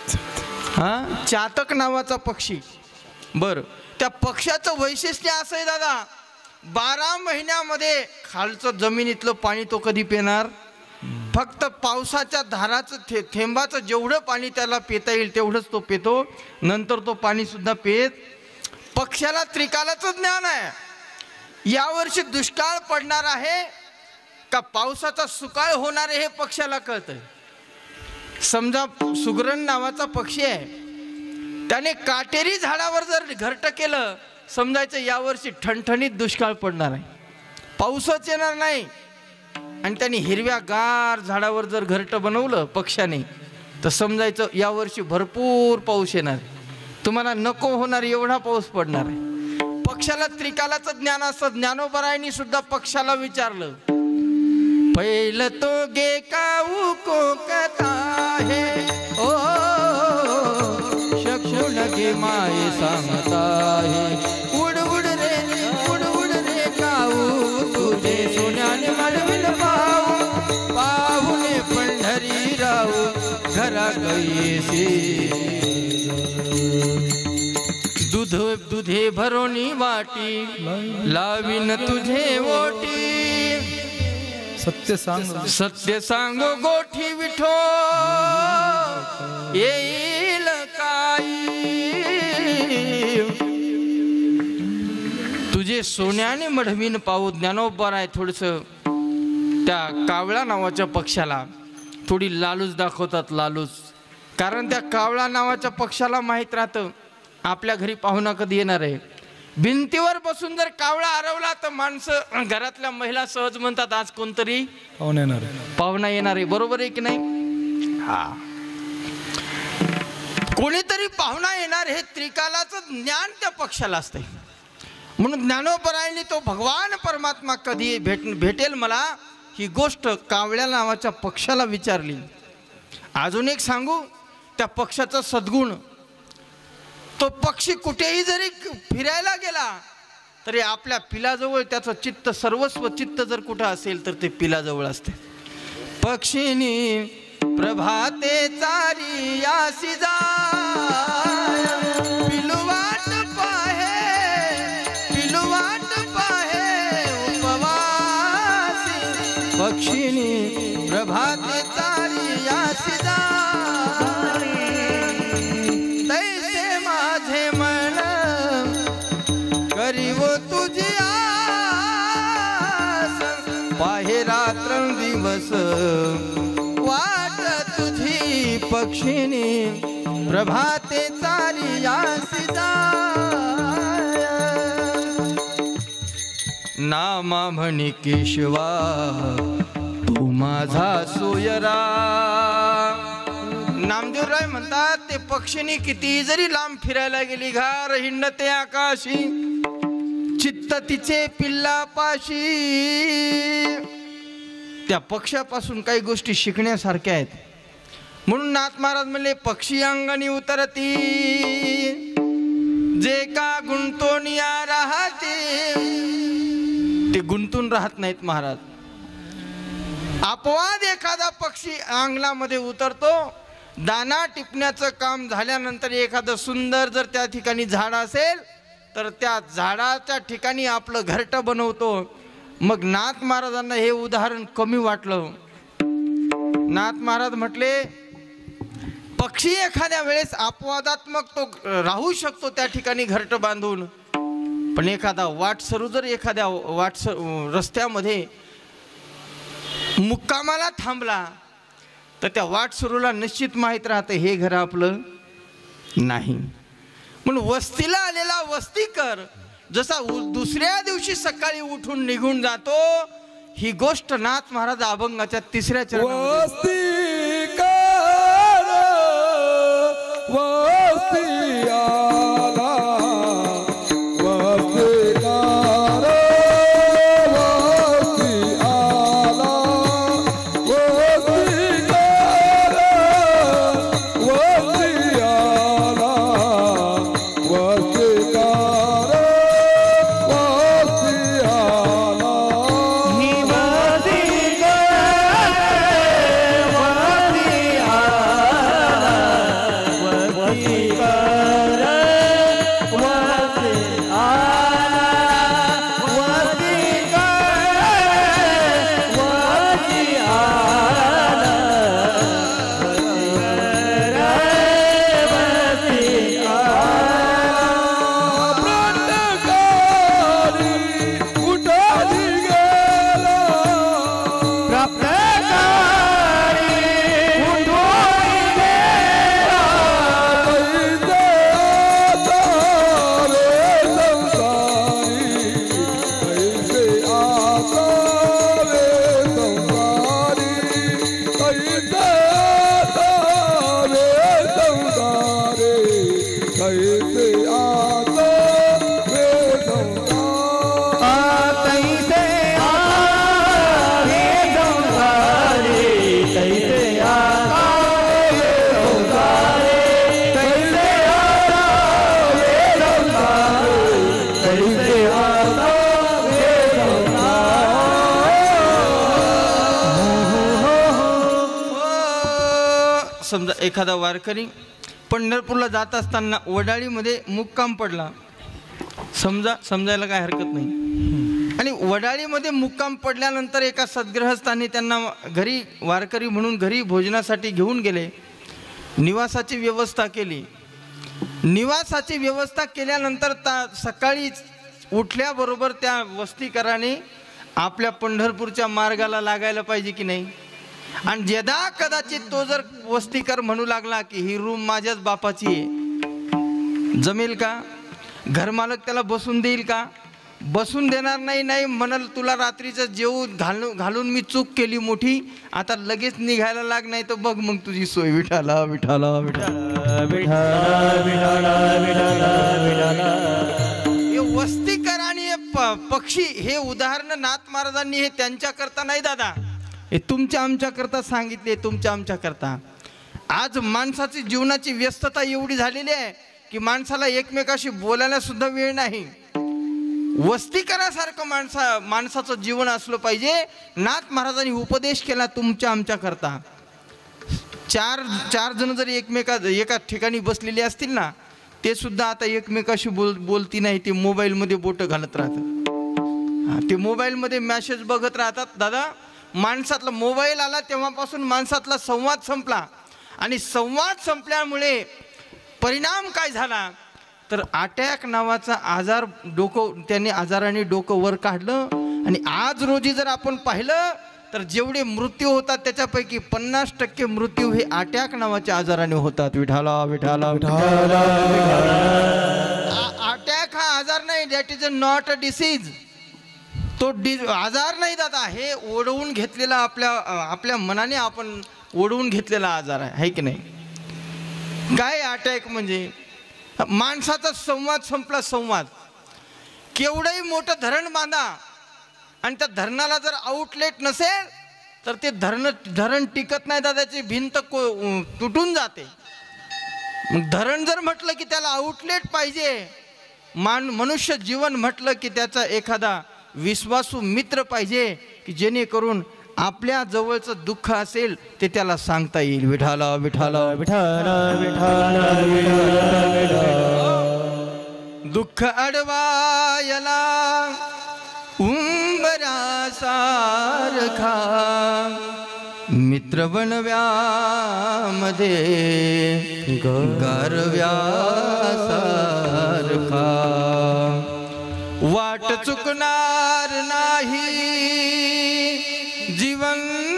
चातक नावाचा पक्षी. बरं, त्या पक्षाचं वैशिष्ट्य असं आहे दादा, 12 महिन्यामध्ये खालचं जमिनीतलं पाणी तो कधी पिणार? फक्त पावसाच्या धाराचं थेंबाचं जेवढं पाणी त्याला पिता येईल तेवढंच तो पितो, नंतर तो पाणी सुद्धा पित. पक्षाला त्रिकालाचं ज्ञान आहे. यावर्षी दुष्काळ पडणार आहे का पावसाचा सुकाळ होणार आहे हे पक्षाला कळतंय. समजा सुगरण नावाचा पक्षी आहे, त्याने काटेरी झाडावर जर घरटं केलं, समजायचं यावर्षी ठणठणीत दुष्काळ पडणार आहे, पाऊसच येणार नाही. आणि त्यांनी हिरव्या गार झाडावर जर घरटं बनवलं पक्षाने, तर समजायचं यावर्षी भरपूर पाऊस येणार, तुम्हाला नको होणार एवढा पाऊस पडणार आहे. पक्षाला त्रिकालाचं ज्ञान असतं. ज्ञानोबरायांनी सुद्धा पक्षाला विचारलं, पहिलं तो गे काऊ कोकता है ओ शकून गे माये सांगता है, उड उड रे काऊ तुझे सोन्याने मडविल पाहुने पंढरी राहू घरा गईसी, दुधे भरोनी वाटी लावीन तुझे ओटी, सत्य सांग गोठी विठो येईल काही, तुझे सोन्याने मढवीन पाहू. ज्ञानोबा आहे थोडंसं त्या कावळा नावाच्या पक्षाला थोडी लालूच दाखवतात, लालूच. कारण त्या कावळा नावाच्या पक्षाला माहीत राहतं आपल्या घरी पाहुणा कधी येणार आहे. भिंतीवर बसून जर कावळा हरवला तर माणसं, घरातल्या महिला सहज म्हणतात आज कोणतरी पाहुणा येणार आहे. बरोबर आहे की नाही? हा, कोणीतरी पाहुणा येणार हे त्रिकालाचं ज्ञान त्या पक्षाला असते. म्हणून ज्ञानोबरायांनी तो भगवान परमात्मा कधी भेटेल मला ही गोष्ट कावळ्या नावाच्या पक्षाला विचारली. अजून एक सांगू, त्या पक्षाचा सद्गुण, तो पक्षी कुठेही जरी फिरायला गेला तरी आपल्या पिलाजवळ त्याचं चित्त, सर्वस्व चित्त जर कुठं असेल तर ते पिलाजवळ असते. पक्षिनी प्रभाते चारी यासी जाय, पिलुवाट पाहे उपवासी, पक्षिनी प्रभाते चारी यासी जाय, तैसे माझे मन करीवो तुझी आस, पाहे रात्रंदिवस वाट तुझी, पक्षिनी प्रभाते चारी यासी जाय, नामा म्हणी केशवा तू माझा सोयरा. नामदेवराय म्हणतात ते पक्षिणी किती जरी लांब फिरायला गेली, घार हिंडते आकाशी, चित्त तिचे पिल्लापाशी. त्या पक्षापासून काही गोष्टी शिकण्यासारख्या आहेत. म्हणून नाथ महाराज म्हणले, पक्षी अंगणी उतरती जे का गुंतोनिया राहते, ते गुंतून राहत नाहीत महाराज. अपवाद एखादा पक्षी अंगणामध्ये उतरतो, दाना टिपण्याचं काम झाल्यानंतर एखादं सुंदर जर त्या ठिकाणी झाड असेल तर त्या झाडाच्या ठिकाणी आपलं घरटं बनवतो. मग नाथ महाराजांना हे उदाहरण कमी वाटलं. नाथ महाराज म्हटले, पक्षी एखाद्या वेळेस अपवादात्मक तो राहू शकतो त्या ठिकाणी घरटं बांधून, पण एखादा वाटसरू जर एखाद्या रस्त्यामध्ये मुक्कामाला थांबला तर त्या वाटसरूला निश्चित माहीत राहतं हे घर आपलं नाही. म्हणून वस्तीला आलेला वस्तीकर जसा दुसऱ्या दिवशी सकाळी उठून निघून जातो, ही गोष्ट नाथ महाराज अभंगाच्या 3ऱ्या चरणामध्ये वस्तीकर वस्ती आला वस्तीकर वस्ती आला वस्तीकर वस्ती आला वस्तीकर वस्ती आला. ही वस्ती समजा एखादा वारकरी पंढरपूरला जात असताना वडाळीमध्ये मुक्काम पडला, समजायला काय हरकत नाही. आणि वडाळीमध्ये मुक्काम पडल्यानंतर एका सद्गृहस्थांनी त्यांना घरी वारकरी म्हणून घरी भोजनासाठी घेऊन गेले, निवासाची व्यवस्था केली. निवासाची व्यवस्था केल्यानंतर सकाळी उठल्याबरोबर त्या वस्तीकराने आपल्या पंढरपूरच्या मार्गाला लागायला पाहिजे की नाही. आणि यदा कदाचित तो जर वस्तीकर म्हणू लागला की ही रूम माझ्याच बापाची आहे, जमेल का? घरमालक त्याला बसून देईल का? बसून देणार नाही. नाही म्हणाल तुला रात्रीचं जेवून घालून मी चूक केली मोठी, आता लगेच निघायला लाग, नाही तर बघ मग तुझी सोय. विठाला विठाला विठाला विठाला. हे वस्तीकर आणि हे पक्षी हे उदाहरण नाथ महाराजांनी हे त्यांच्या करता नाही दादा, हे तुमच्या आमच्या करता सांगितले, तुमच्या आमच्या करता. आज माणसाची जीवनाची व्यस्तता एवढी झालेली आहे की माणसाला एकमेकाशी बोलायला सुद्धा वेळ नाही. वस्तीकरासारखं माणसाचं जीवन असलं पाहिजे. नाथ महाराजांनी उपदेश केला तुमच्या आमच्या करता. चार जण जर एका ठिकाणी बसलेले असतील ना, ते सुद्धा आता एकमेकाशी बोलती नाही, ते मोबाईलमध्ये बोटं घालत राहतात, ते मोबाईलमध्ये मॅसेज बघत राहतात. दादा, माणसातला मोबाईल आला तेव्हापासून माणसातला संवाद संपला. आणि संवाद संपल्यामुळे परिणाम काय झाला तर अटॅक नावाचा आजार, त्यांनी आजाराने डोकं वर काढलं. आणि आज रोजी जर आपण पाहिलं तर जेवढे मृत्यू होतात त्याच्यापैकी 50% मृत्यू हे अटॅक नावाच्या आजाराने होतात. विठाला विठाला विठाला. अटॅक हा आजार नाही, that is not a disease. तो आजार नाही दादा, हे ओढवून घेतलेला आपल्या मनाने आपण ओढवून घेतलेला आजार आहे की नाही. काय अटॅक म्हणजे माणसाचा संवाद संपला. संवाद, केवढंही मोठं धरण बांधा आणि त्या धरणाला जर आउटलेट नसेल तर ते धरण टिकत नाही दादा, त्याची भिंत तुटून जाते. मग धरण जर म्हटलं की त्याला आउटलेट पाहिजे, मनुष्य जीवन म्हटलं की त्याचा एखादा विश्वासू मित्र पाहिजे की जेणेकरून आपल्या जवळचं दुःख असेल ते त्याला सांगता येईल. विठाला विठाला विठाला विठाला विठाला. दुःख अडवायला उंबरा सारखा मित्र बनव्यामध्ये गारव्या सारखा. वाट चुकणार नाही जीवन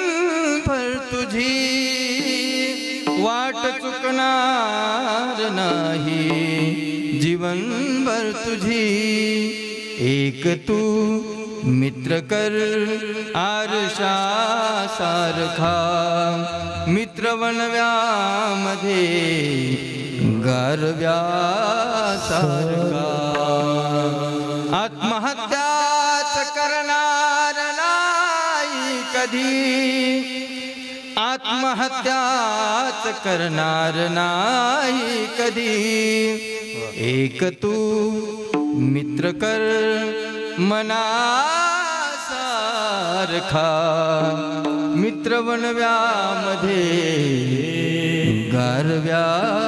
नाही जीवनभर तुझी एक तू मित्र कर आरशा सारखा मित्र वनव्यामध्ये गारव्या सारखा आत्महत्याच करणार नाही कधी आत्महत्याच करणार नाही कधी एक तू मित्र कर मनासारखा मित्र वनव्यामध्ये गारव्यासारखा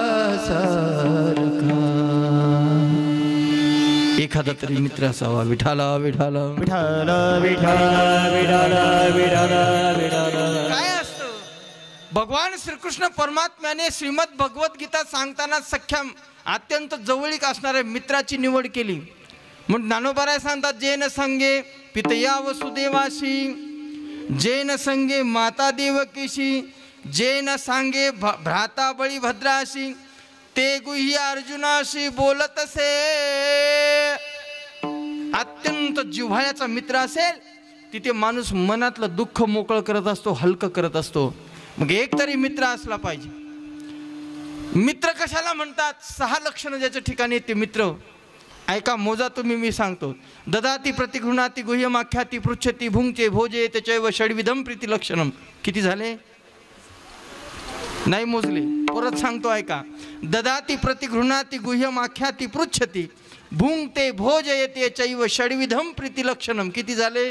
एखादा तरी मित्र असावा विठाला विठाला विठाला विठाला विठाला विठाला विठाला. काय असतं भगवान श्रीकृष्ण परमात्म्याने श्रीमद भगवत गीता सांगताना सख्या अत्यंत जवळीक असणाऱ्या मित्राची निवड केली. म्हणून ज्ञानोबाराय सांगतात जेन संगे पितया वसुदेवाशी जेन संगे माता देवकीशी जेन सांगे भ्राता बळीभद्राशी ते गुह्य अर्जुनाशी बोलत असे. अत्यंत जिव्हाळ्याचा मित्र असेल तिथे माणूस मनातलं दुःख मोकळं करत असतो हलकं करत असतो. मग एक तरी मित्र असला पाहिजे. मित्र कशाला म्हणतात 6 लक्षणं ज्याच्या ठिकाणी ते मित्र ऐका मोजा तुम्ही मी सांगतो. ददाती प्रतिगृणाती गुह्यमाख्याती पृच्छती भुंक्ते भोजे त्याचैव षड्विधम प्रीती लक्षणम. किती झाले नाही मोजले परत सांगतो ऐका. ददाती प्रतिगृणाती गुह्यमाख्याती पृच्छती भुंक्ते भोजयते चैव षड्विधम प्रीती लक्षणम. किती झाले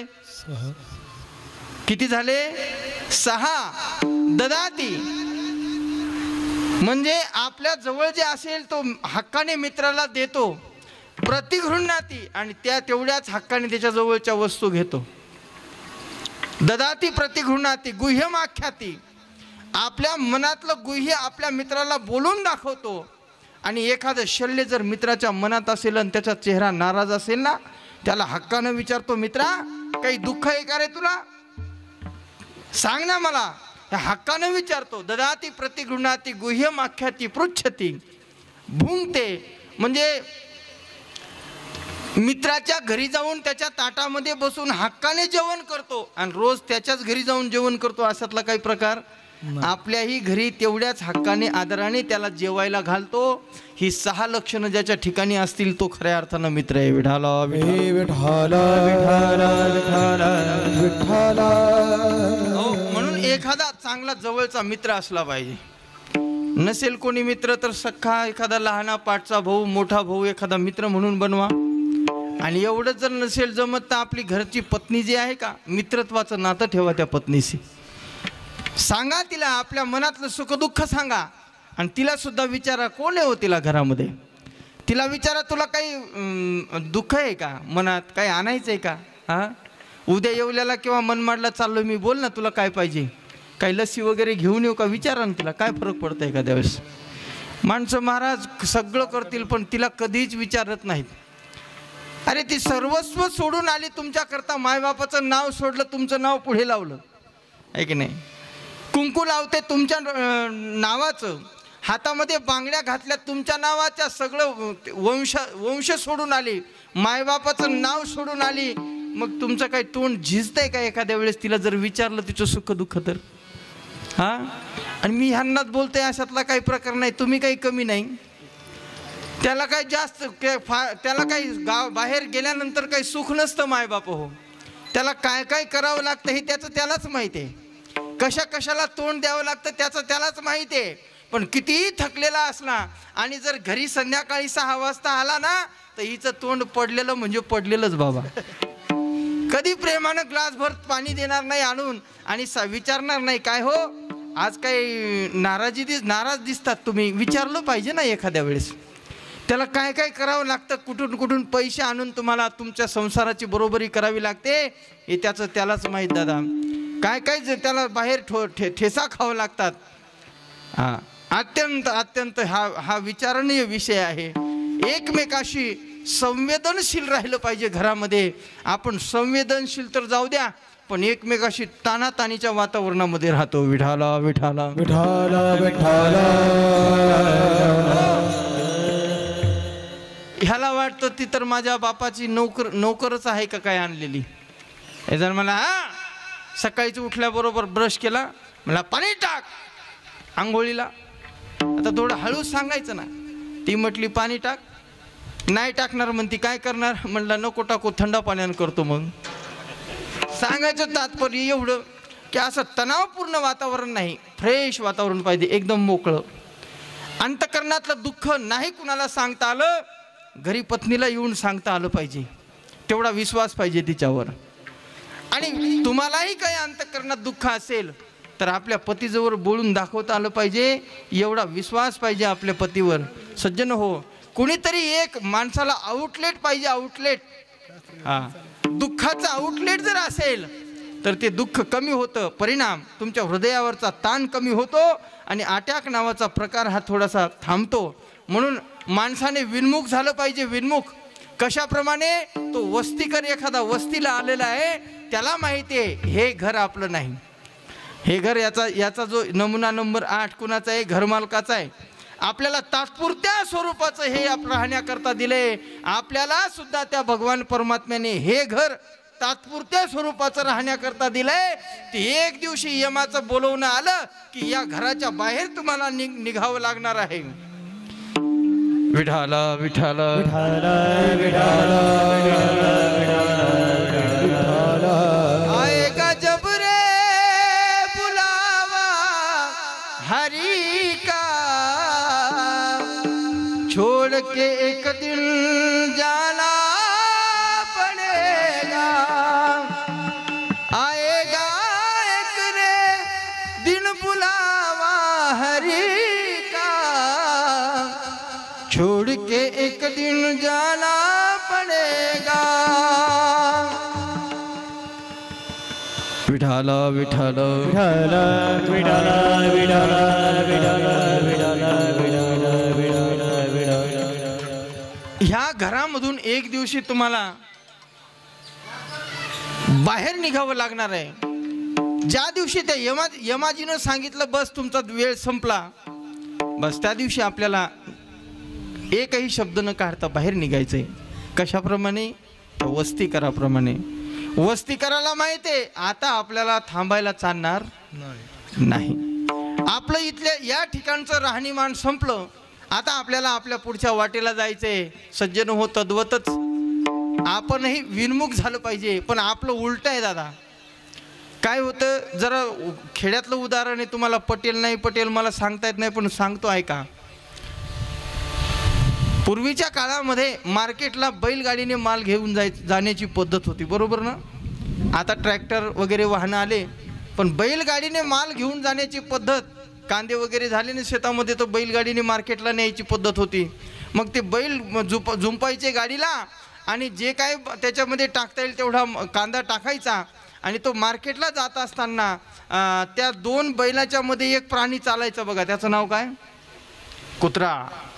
किती झाले 6. ददाती म्हणजे आपल्या जवळ जे असेल तो हक्काने मित्राला देतो. प्रतिगृह्णाती आणि त्या तेवढ्याच हक्काने त्याच्या जवळच्या वस्तू घेतो. ददाती प्रतिगृह्णाती गुह्यमाख्याती आपल्या मनातलं गुह्य आपल्या मित्राला बोलून दाखवतो. आणि एखादं शल्य जर मित्राच्या मनात असेल आणि त्याचा चेहरा नाराज असेल ना त्याला हक्कानं विचारतो मित्रा काही दुःख आहे का रे तुला सांग ना मला. हक्कानं विचारतो. ददाती प्रतिगृह्णाती गुह्यमाख्याती पृच्छती भुंक्ते म्हणजे मित्राच्या घरी जाऊन त्याच्या ताटामध्ये बसून हक्काने जेवण करतो आणि रोज त्याच्याच घरी जाऊन जेवण करतो अशातला काही प्रकार आपल्याही घरी तेवढ्याच हक्काने आदराने त्याला जेवायला घालतो. ही 6 लक्षणं ज्याच्या ठिकाणी असतील तो खऱ्या अर्थानं मित्र आहे. विठाला विठाला विठाला विठाला विठाला. म्हणून एखादा चांगला जवळचा मित्र असला पाहिजे. नसेल कोणी मित्र तर सख्खा एखादा लहाना पाठचा भाऊ मोठा भाऊ एखादा मित्र म्हणून बनवा. आणि एवढं जर नसेल जमत तर आपली घरची पत्नी जी आहे का मित्रत्वाचं नातं ठेवा त्या पत्नीशी. सांगा तिला आपल्या मनातलं सुखदुःख सांगा आणि तिला सुद्धा विचारा कोण आहे हो तिला घरामध्ये. तिला विचारा तुला काही दुःख आहे का मनात काही आणायचं आहे का. हां उद्या येवल्याला किंवा मनमाडला चाललो मी बोल ना तुला काय पाहिजे काही लस्सी वगैरे घेऊन येऊ का विचारा ना तिला काय फरक पडतं एखाद्या वेळेस. माणसं महाराज सगळं करतील पण तिला कधीच विचारत नाहीत. अरे ती सर्वस्व सोडून आली तुमच्याकरता मायबापाचं नाव सोडलं तुमचं नाव पुढे लावलं आहे की नाही. कुंकू लावते तुमच्या नावाचं हातामध्ये बांगड्या घातल्या तुमच्या नावाच्या सगळं वंश सोडून आली मायबापाचं नाव सोडून आली. मग तुमचं काही तोंड झिजतंय का एखाद्या वेळेस तिला जर विचारलं तिचं सुख दुःख तर. हां आणि मी ह्यांनाच बोलते अशातला काही प्रकार नाही. तुम्ही काही कमी नाही. त्याला काही जास्त त्याला काही बाहेर गेल्यानंतर काही सुख नसतं मायबाप हो. त्याला काय काय करावं लागतं हे त्याचं त्यालाच माहिती आहे. कशा कशाला तोंड द्यावं लागतं त्याचं त्यालाच माहिती आहे. पण कितीही थकलेला असला आणि जर घरी संध्याकाळी 6 वाजता आला ना तर हिचं तोंड पडलेलं म्हणजे पडलेलंच बाबा. कधी प्रेमानं ग्लासभर पाणी देणार नाही आणून आणि विचारणार नाही काय हो आज काही नाराज दिसतात तुम्ही. विचारलं पाहिजे ना एखाद्या वेळेस. त्याला काय काय करावं लागतं कुठून कुठून पैसे आणून तुम्हाला तुमच्या संसाराची बरोबरी करावी लागते हे त्याचं त्यालाच माहीत दादा. काय काय त्याला बाहेर ठेसा खावं लागतात. हां अत्यंत अत्यंत हा विचारणीय विषय आहे. एकमेकाशी संवेदनशील राहिलं पाहिजे घरामध्ये. आपण संवेदनशील तर जाऊ द्या पण एकमेकाशी ताणाताणीच्या वातावरणामध्ये राहतो. विठाला विठाला विठाला विठाला नसती तर माझ्या बापाची नोकरच आहे का काय आणलेली. हे जर मला सकाळीच उठल्याबरोबर ब्रश केला, मला पाणी टाक आंघोळीला. आता थोडं हळूच सांगायचं ना. ती म्हटली पाणी टाक, नाही टाकणार म्हणती, काय करणार म्हणलं नको टाकू, थंड पाण्यानं करतो. मग सांगायचं तात्पर्य एवढं की असं तणावपूर्ण वातावरण नाही, फ्रेश वातावरण पाहिजे, एकदम मोकळं. अंतकरणातलं दुःख नाही कुणाला सांगता आलं, घरी पत्नीला येऊन सांगता आलं पाहिजे. तेवढा विश्वास पाहिजे तिच्यावर. आणि तुम्हालाही काही अंतकरणात दुःख असेल तर आपल्या पतीजवळ बोलून दाखवता आलं पाहिजे, एवढा विश्वास पाहिजे आपल्या पतीवर. सज्जन हो, कुणीतरी एक माणसाला आउटलेट पाहिजे, आउटलेट. दुःखाचं आउटलेट जर असेल तर ते दुःख कमी होतं. परिणाम तुमच्या हृदयावरचा ताण कमी होतो आणि अटॅक नावाचा प्रकार हा थोडासा थांबतो. म्हणून माणसाने विन्मुख झालं पाहिजे. विन्मुख कशाप्रमाणे? तो वस्तीकर एखादा वस्तीला आलेला आहे, त्याला माहिती आहे हे घर आपलं नाही. हे घर याचा जो नमुना नंबर 8 कुणाचा आहे? घरमालकाचा आहे. आपल्याला तात्पुरत्या स्वरूपाचं हे राहण्याकरता दिले. आपल्याला सुद्धा त्या भगवान परमात्म्याने हे घर तात्पुरत्या स्वरूपाचं राहण्याकरता दिलंय. ते एक दिवशी यमाचं बोलवणं आलं की या घराच्या बाहेर तुम्हाला निघावं लागणार आहे. विठाला विठाला विठाला विठाला आएगा जब रे बुलावा हरी का, छोड़ के एक दिन जाना पड़ेगा. आएगा एक रे दिन बुलावा हरी का, छोड़ के एक दिन जाना पड़ेगा. विठाला विठाला विठाला विठाला विठाला विठाला विठाला विठाला विठाला विठाला. ह्या घरामधून एक दिवशी तुम्हाला बाहेर निघावं लागणार आहे. ज्या दिवशी त्या यमाजीनं सांगितलं बस तुमचा वेळ संपला, बस त्या दिवशी आपल्याला एकही शब्द न काढता बाहेर निघायचंय. कशाप्रमाणे? वस्तीकराप्रमाणे. वस्तीकराला माहिती आहे आता आपल्याला थांबायला चालणार नाही. आपलं इथल्या या ठिकाणचं राहणीमान संपलं, आता आपल्याला आपल्या पुढच्या वाटेला जायचंय. सज्जन हो, तद्वतच आपणही विन्मुख झालं पाहिजे. पण आपलं उलट आहे दादा. काय होतं, जरा खेड्यातलं उदाहरण आहे, तुम्हाला पटेल नाही पटेल मला सांगता येत नाही, पण सांगतो ऐका. पूर्वीच्या काळामध्ये मार्केटला बैलगाडीने माल घेऊन जाण्याची पद्धत होती, बरोबर ना? आता ट्रॅक्टर वगैरे वाहनं आले, पण बैलगाडीने माल घेऊन जाण्याची पद्धत, कांदे वगैरे झाले ना शेतामध्ये तर बैलगाडीने मार्केटला न्यायची पद्धत होती. मग ते बैल जुंपायचे गाडीला आणि जे काय त्याच्यामध्ये टाकता येईल तेवढा कांदा टाकायचा आणि तो मार्केटला जात असताना त्या 2 बैलाच्या मध्ये एक प्राणी चालायचा बघा, त्याचं नाव काय? कुत्रा.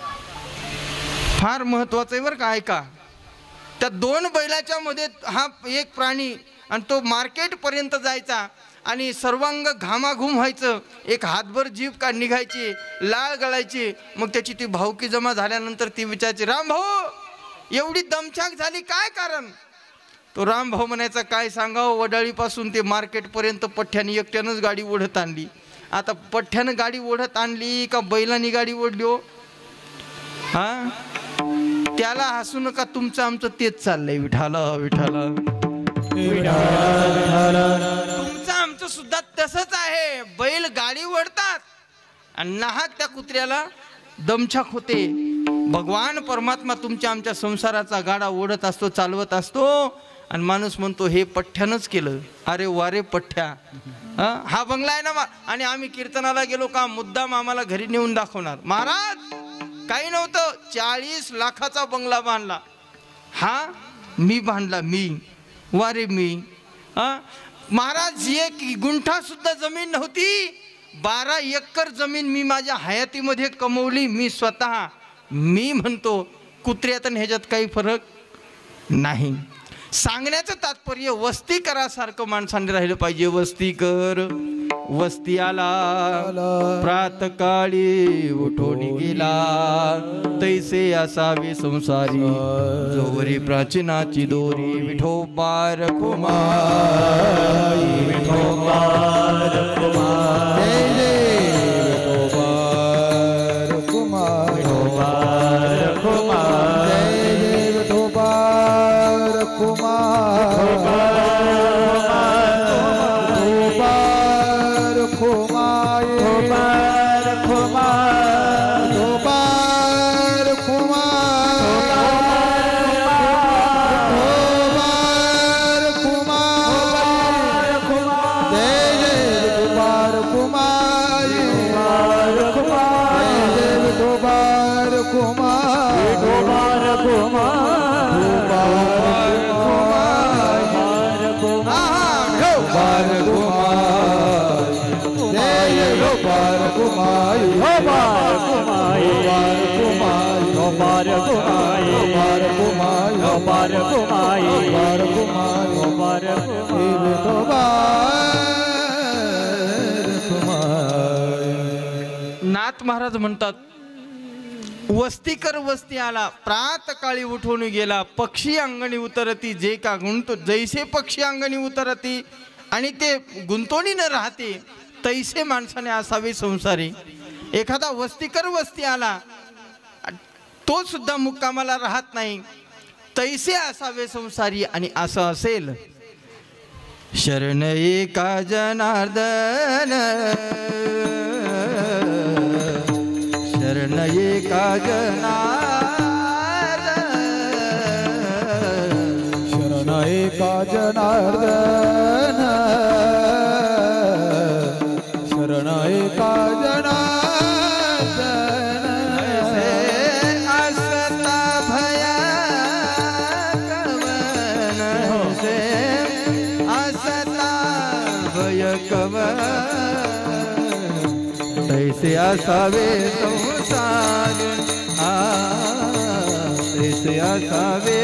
फार महत्वाचं आहे बरं का, ऐका. त्या 2 बैलाच्या मध्ये हा एक प्राणी आणि तो मार्केटपर्यंत जायचा आणि सर्वांग घामाघूम व्हायचं. एक हातभर जीभ का निघायची, लाळ गळायची. मग त्याची ती भावकी जमा झाल्यानंतर ती विचारायची, राम भाऊ एवढी दमछाक झाली काय कारण? तो राम भाऊ म्हणायचा, काय सांगावं, वडाळीपासून ते मार्केटपर्यंत पठ्ठ्याने एकट्यानंच गाडी ओढत आणली. आता पठ्ठ्यानं गाडी ओढत आणली का बैलांनी गाडी ओढली हो? हा, त्याला हसू नका, तुमचं आमचं तेच चाललंय. विठाला विठाला तुमचं आमचं सुद्धा तसंच आहे. बैल गाडी ओढतात आणि नाहक त्या कुत्र्याला दमछाक होते. भगवान परमात्मा तुमच्या आमच्या संसाराचा गाडा ओढत असतो, चालवत असतो आणि माणूस म्हणतो हे पठ्ठ्यानंच केलं. अरे वारे पठ्ठ्या, हा बंगला आहे ना. आणि आम्ही कीर्तनाला गेलो का मुद्दाम आम्हाला घरी नेऊन दाखवणार, महाराज काही नव्हतं, 40 लाखाचा बंगला बांधला. हा मी बांधला, मी वारे मी. महाराज 1 गुंठा सुद्धा जमीन नव्हती, 12 एकर जमीन मी माझ्या हयातीमध्ये कमवली, मी स्वतः. मी म्हणतो कुत्र्यात आणि ह्याच्यात काही फरक नाही. सांगण्याचं तात्पर्य वस्ती करासारखं माणसाने राहिलं पाहिजे. वस्ती कर वस्ती आला प्रातकाळी उठून गेला तैसे असावे संसारी जोवरी प्राचीनाची दोरी विठोबार कुमारी विठोबार कुमारी विठोबार कुमार विठोबार कुमार विठोबार कुमार विठोबार नाथ महाराज म्हणतात वस्ती कर वस्ती आला प्रातकाळी उठून गेला पक्षी अंगणी उतरती जे का गुंतो जैसे पक्षी अंगणी उतरती आणि ते गुंतवणीनं राहते तैसे माणसाने असावे संसारी. एखादा वस्ती कर वस्ती आला तो सुद्धा मुक्कामाला राहत नाही तैसे असावे संसारी. आणि असं असेल शरण एका जनार्दन शरण एका जनार्दन शरण एका जनार्दन शरण एका जनार्दन असता भया कवन असता भय कवन तैसे असावे संसार तैसे असावे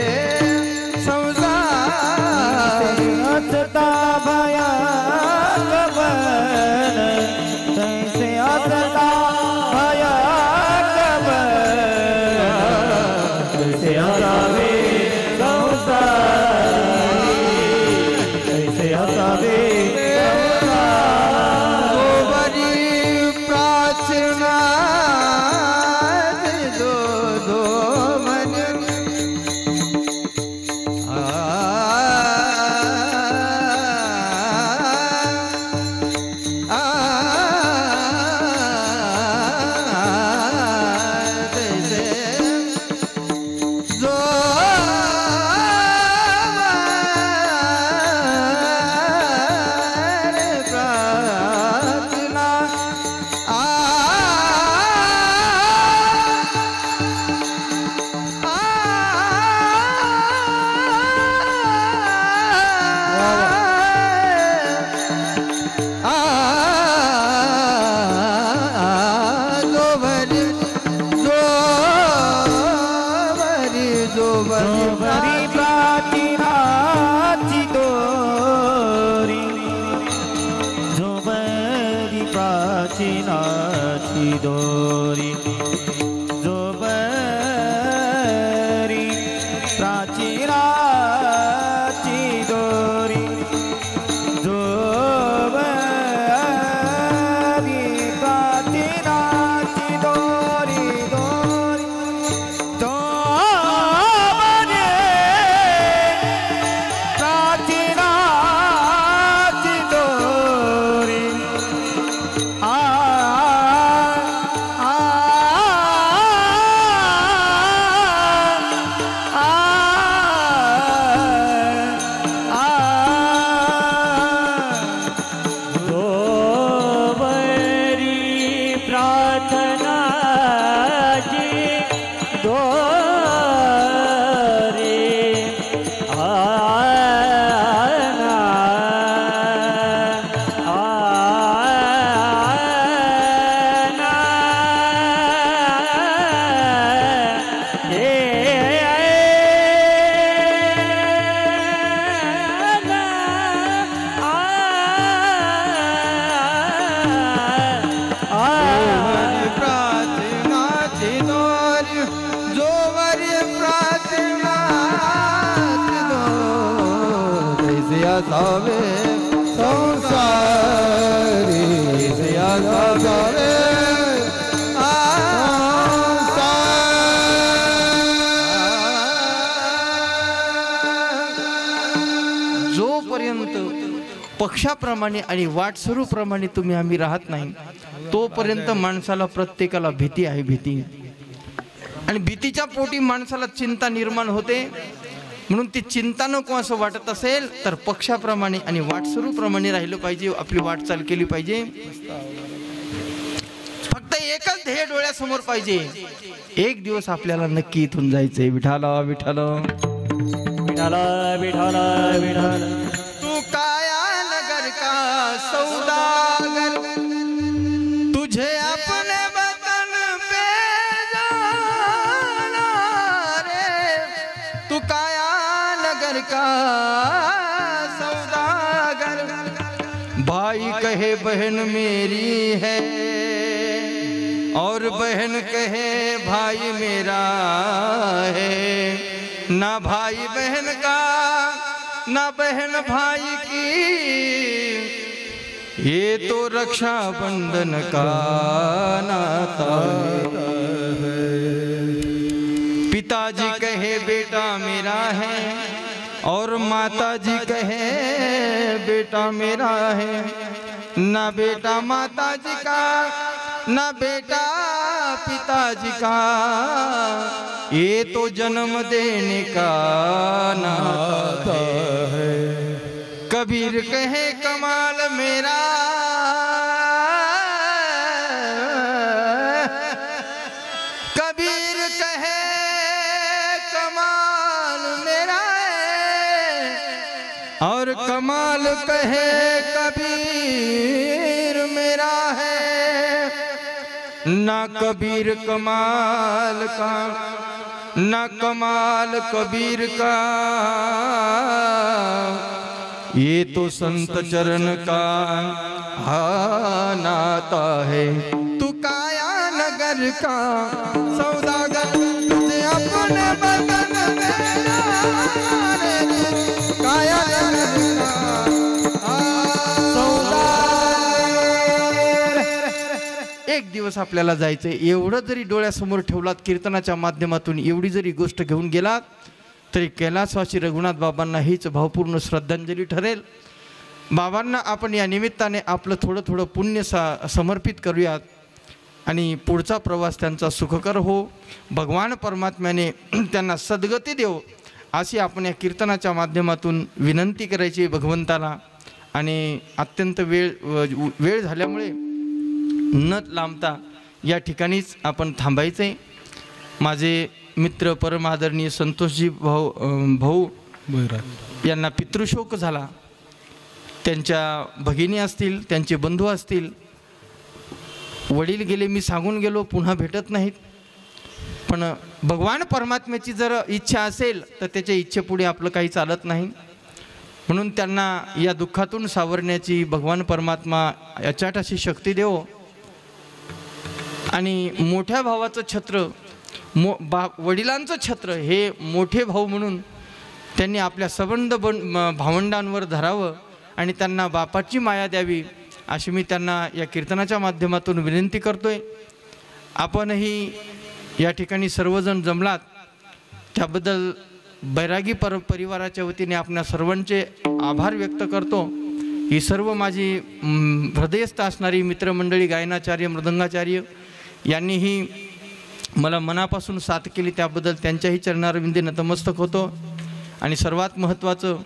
संसार असता भया कवन तैसे असता भया कवन तैसे असावे संसार तैसे असावे दोरी जोबरी प्राचीनाची दोरी जोबरी प्राचीनाची दोरी दोरी जोबरी असावे संसारी कैसे असावे जोपर्यंत पक्षाप्रमाणे आणि वाटसरूप्रमाणे तुम्ही आम्ही राहत नाही तोपर्यंत माणसाला प्रत्येकाला भीती आहे, भीती. आणि भीतीच्या पोटी माणसाला चिंता निर्माण होते. म्हणून ती चिंता नको असं वाटत असेल तर पक्षाप्रमाणे आणि वाटसरूप्रमाणे राहिलं पाहिजे, आपली वाटचाल केली पाहिजे. फक्त एकच ध्येय डोळ्यासमोर पाहिजे, एक दिवस आपल्याला नक्की इथून जायचंय. विठाला विठाला विठाला विठाला विठाला. तू काया नगर का सौदागर, तुझे अपने वतन पे जाना रे. तू काया नगर का सौदागर, भाई कहे बहन मेरी है और बहन कहे भाई मेरा है. ना भाई बहन का ना बहन भाई की, ये तो रक्षा बंधन का नाता है. पिताजी कहे बेटा मेरा है और माताजी कहे बेटा मेरा है. ना बेटा माताजी का ना बेटा पिताजी का, ये तो जन्म देने का नाता है. कबीर कहे कमाल मेरा, कबीर कहे कमाल मेरा है और कमाल कहे कबीर मेरा है. ना कबीर कमाल का ना कमाल कबीर का, ये तो संत चरण का नाता है. तू काया नगर का सौदागर, तुझे अपने बदन में काया नगर का सौदागर. एक दिवस आपल्याला जायचंय. एवढं जरी डोळ्यासमोर ठेवलात कीर्तनाच्या माध्यमातून, एवढी जरी गोष्ट घेऊन गेलात तरी कैलासवासी रघुनाथ बाबांना हीच भावपूर्ण श्रद्धांजली ठरेल. बाबांना आपण या निमित्ताने आपलं थोडं थोडं पुण्य समर्पित करूयात आणि पुढचा प्रवास त्यांचा सुखकर हो, भगवान परमात्म्याने त्यांना सद्गती देव अशी आपण या कीर्तनाच्या माध्यमातून विनंती करायची भगवंताला. आणि अत्यंत वेळ झाल्यामुळे न लांबता या ठिकाणीच आपण थांबायचे. माझे मित्र परमादरणीय संतोषजी भाऊ यांना पितृशोक झाला. त्यांच्या भगिनी असतील, त्यांचे बंधू असतील, वडील गेले, मी सांगून गेलो पुन्हा भेटत नाहीत. पण भगवान परमात्म्याची जर इच्छा असेल तर त्याच्या इच्छेपुढे आपलं काही चालत नाही. म्हणून त्यांना या दुःखातून सावरण्याची भगवान परमात्मा अचाट अशी शक्ती देवो. आणि मोठ्या भावाचं छत्र, वडिलांचं छत्र हे मोठे भाऊ म्हणून त्यांनी आपल्या सबंध भावंडांवर धरावं आणि त्यांना बापाची माया द्यावी अशी मी त्यांना या कीर्तनाच्या माध्यमातून विनंती करतोय. आपणही या ठिकाणी सर्वजण जमलात त्याबद्दल बैरागी परिवाराच्या वतीने आपल्या सर्वांचे आभार व्यक्त करतो. ही सर्व माझी हृदयस्थ असणारी मित्रमंडळी, गायनाचार्य, मृदंगाचार्य यांनीही मला मनापासून साथ केली, त्याबद्दल त्यांच्याही चरणारविंदी नतमस्तक होतो. आणि सर्वात महत्त्वाचं,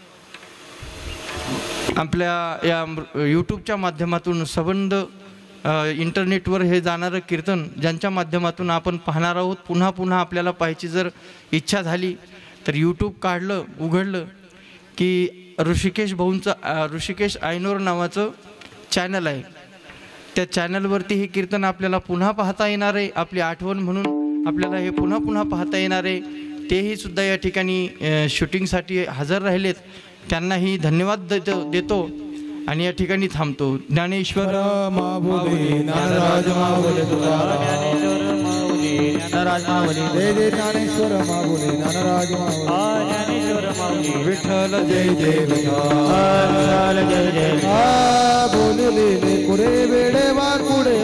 आपल्या या यूट्यूबच्या माध्यमातून सबंध इंटरनेटवर हे जाणारं कीर्तन ज्यांच्या माध्यमातून आपण पाहणार आहोत, पुन्हा पुन्हा आपल्याला पाहायची जर इच्छा झाली तर यूट्यूब उघडलं की ऋषिकेश आयनोर नावाचं चॅनल आहे. त्या चॅनलवरती हे कीर्तन आपल्याला पुन्हा पाहता येणार आहे. आपली आठवण म्हणून आपल्याला हे पुन्हा पुन्हा पाहता येणार आहे. तेही सुद्धा या ठिकाणी शूटिंगसाठी हजर राहिलेत, त्यांनाही धन्यवाद देतो आणि या ठिकाणी थांबतो. ज्ञानेश्वर माऊली, नाराज माऊली, ज्ञानेश्वर माऊली. ज्ञानराज माऊली जय जय ज्ञानेश्वर माऊली ज्ञानराज माऊली ज्ञानेश्वर माऊली विठ्ठल जय जय विठ्ठल विठ्ठल जय जय बोललेले कुडे वेडे वाकुडे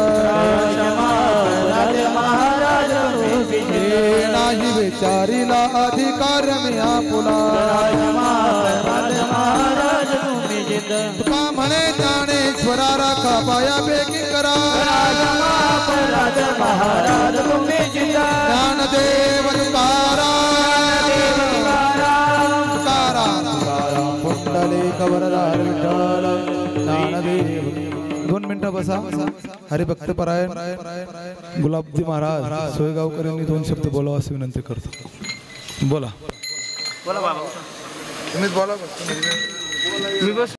राजे महाराज नाही विचारीला अधिकार मी आपुला राजे महाराज तुम्ही जिंद तुका म्हणे ज्ञानेश्वरा राखा पायापैकी करा राजे महाराज तुम्ही जिंद ज्ञानदेव तुकाराम पुंडले कवरदार विठ्ठल ज्ञानदेव 2 मिनिटं बसा हरिभक्त परायण गुलाबजी महाराज सोयगावकरांनी 2 शब्द बोलावं अशी विनंती करतो बोला बोला बाबा तुम्हीच बोला मी बस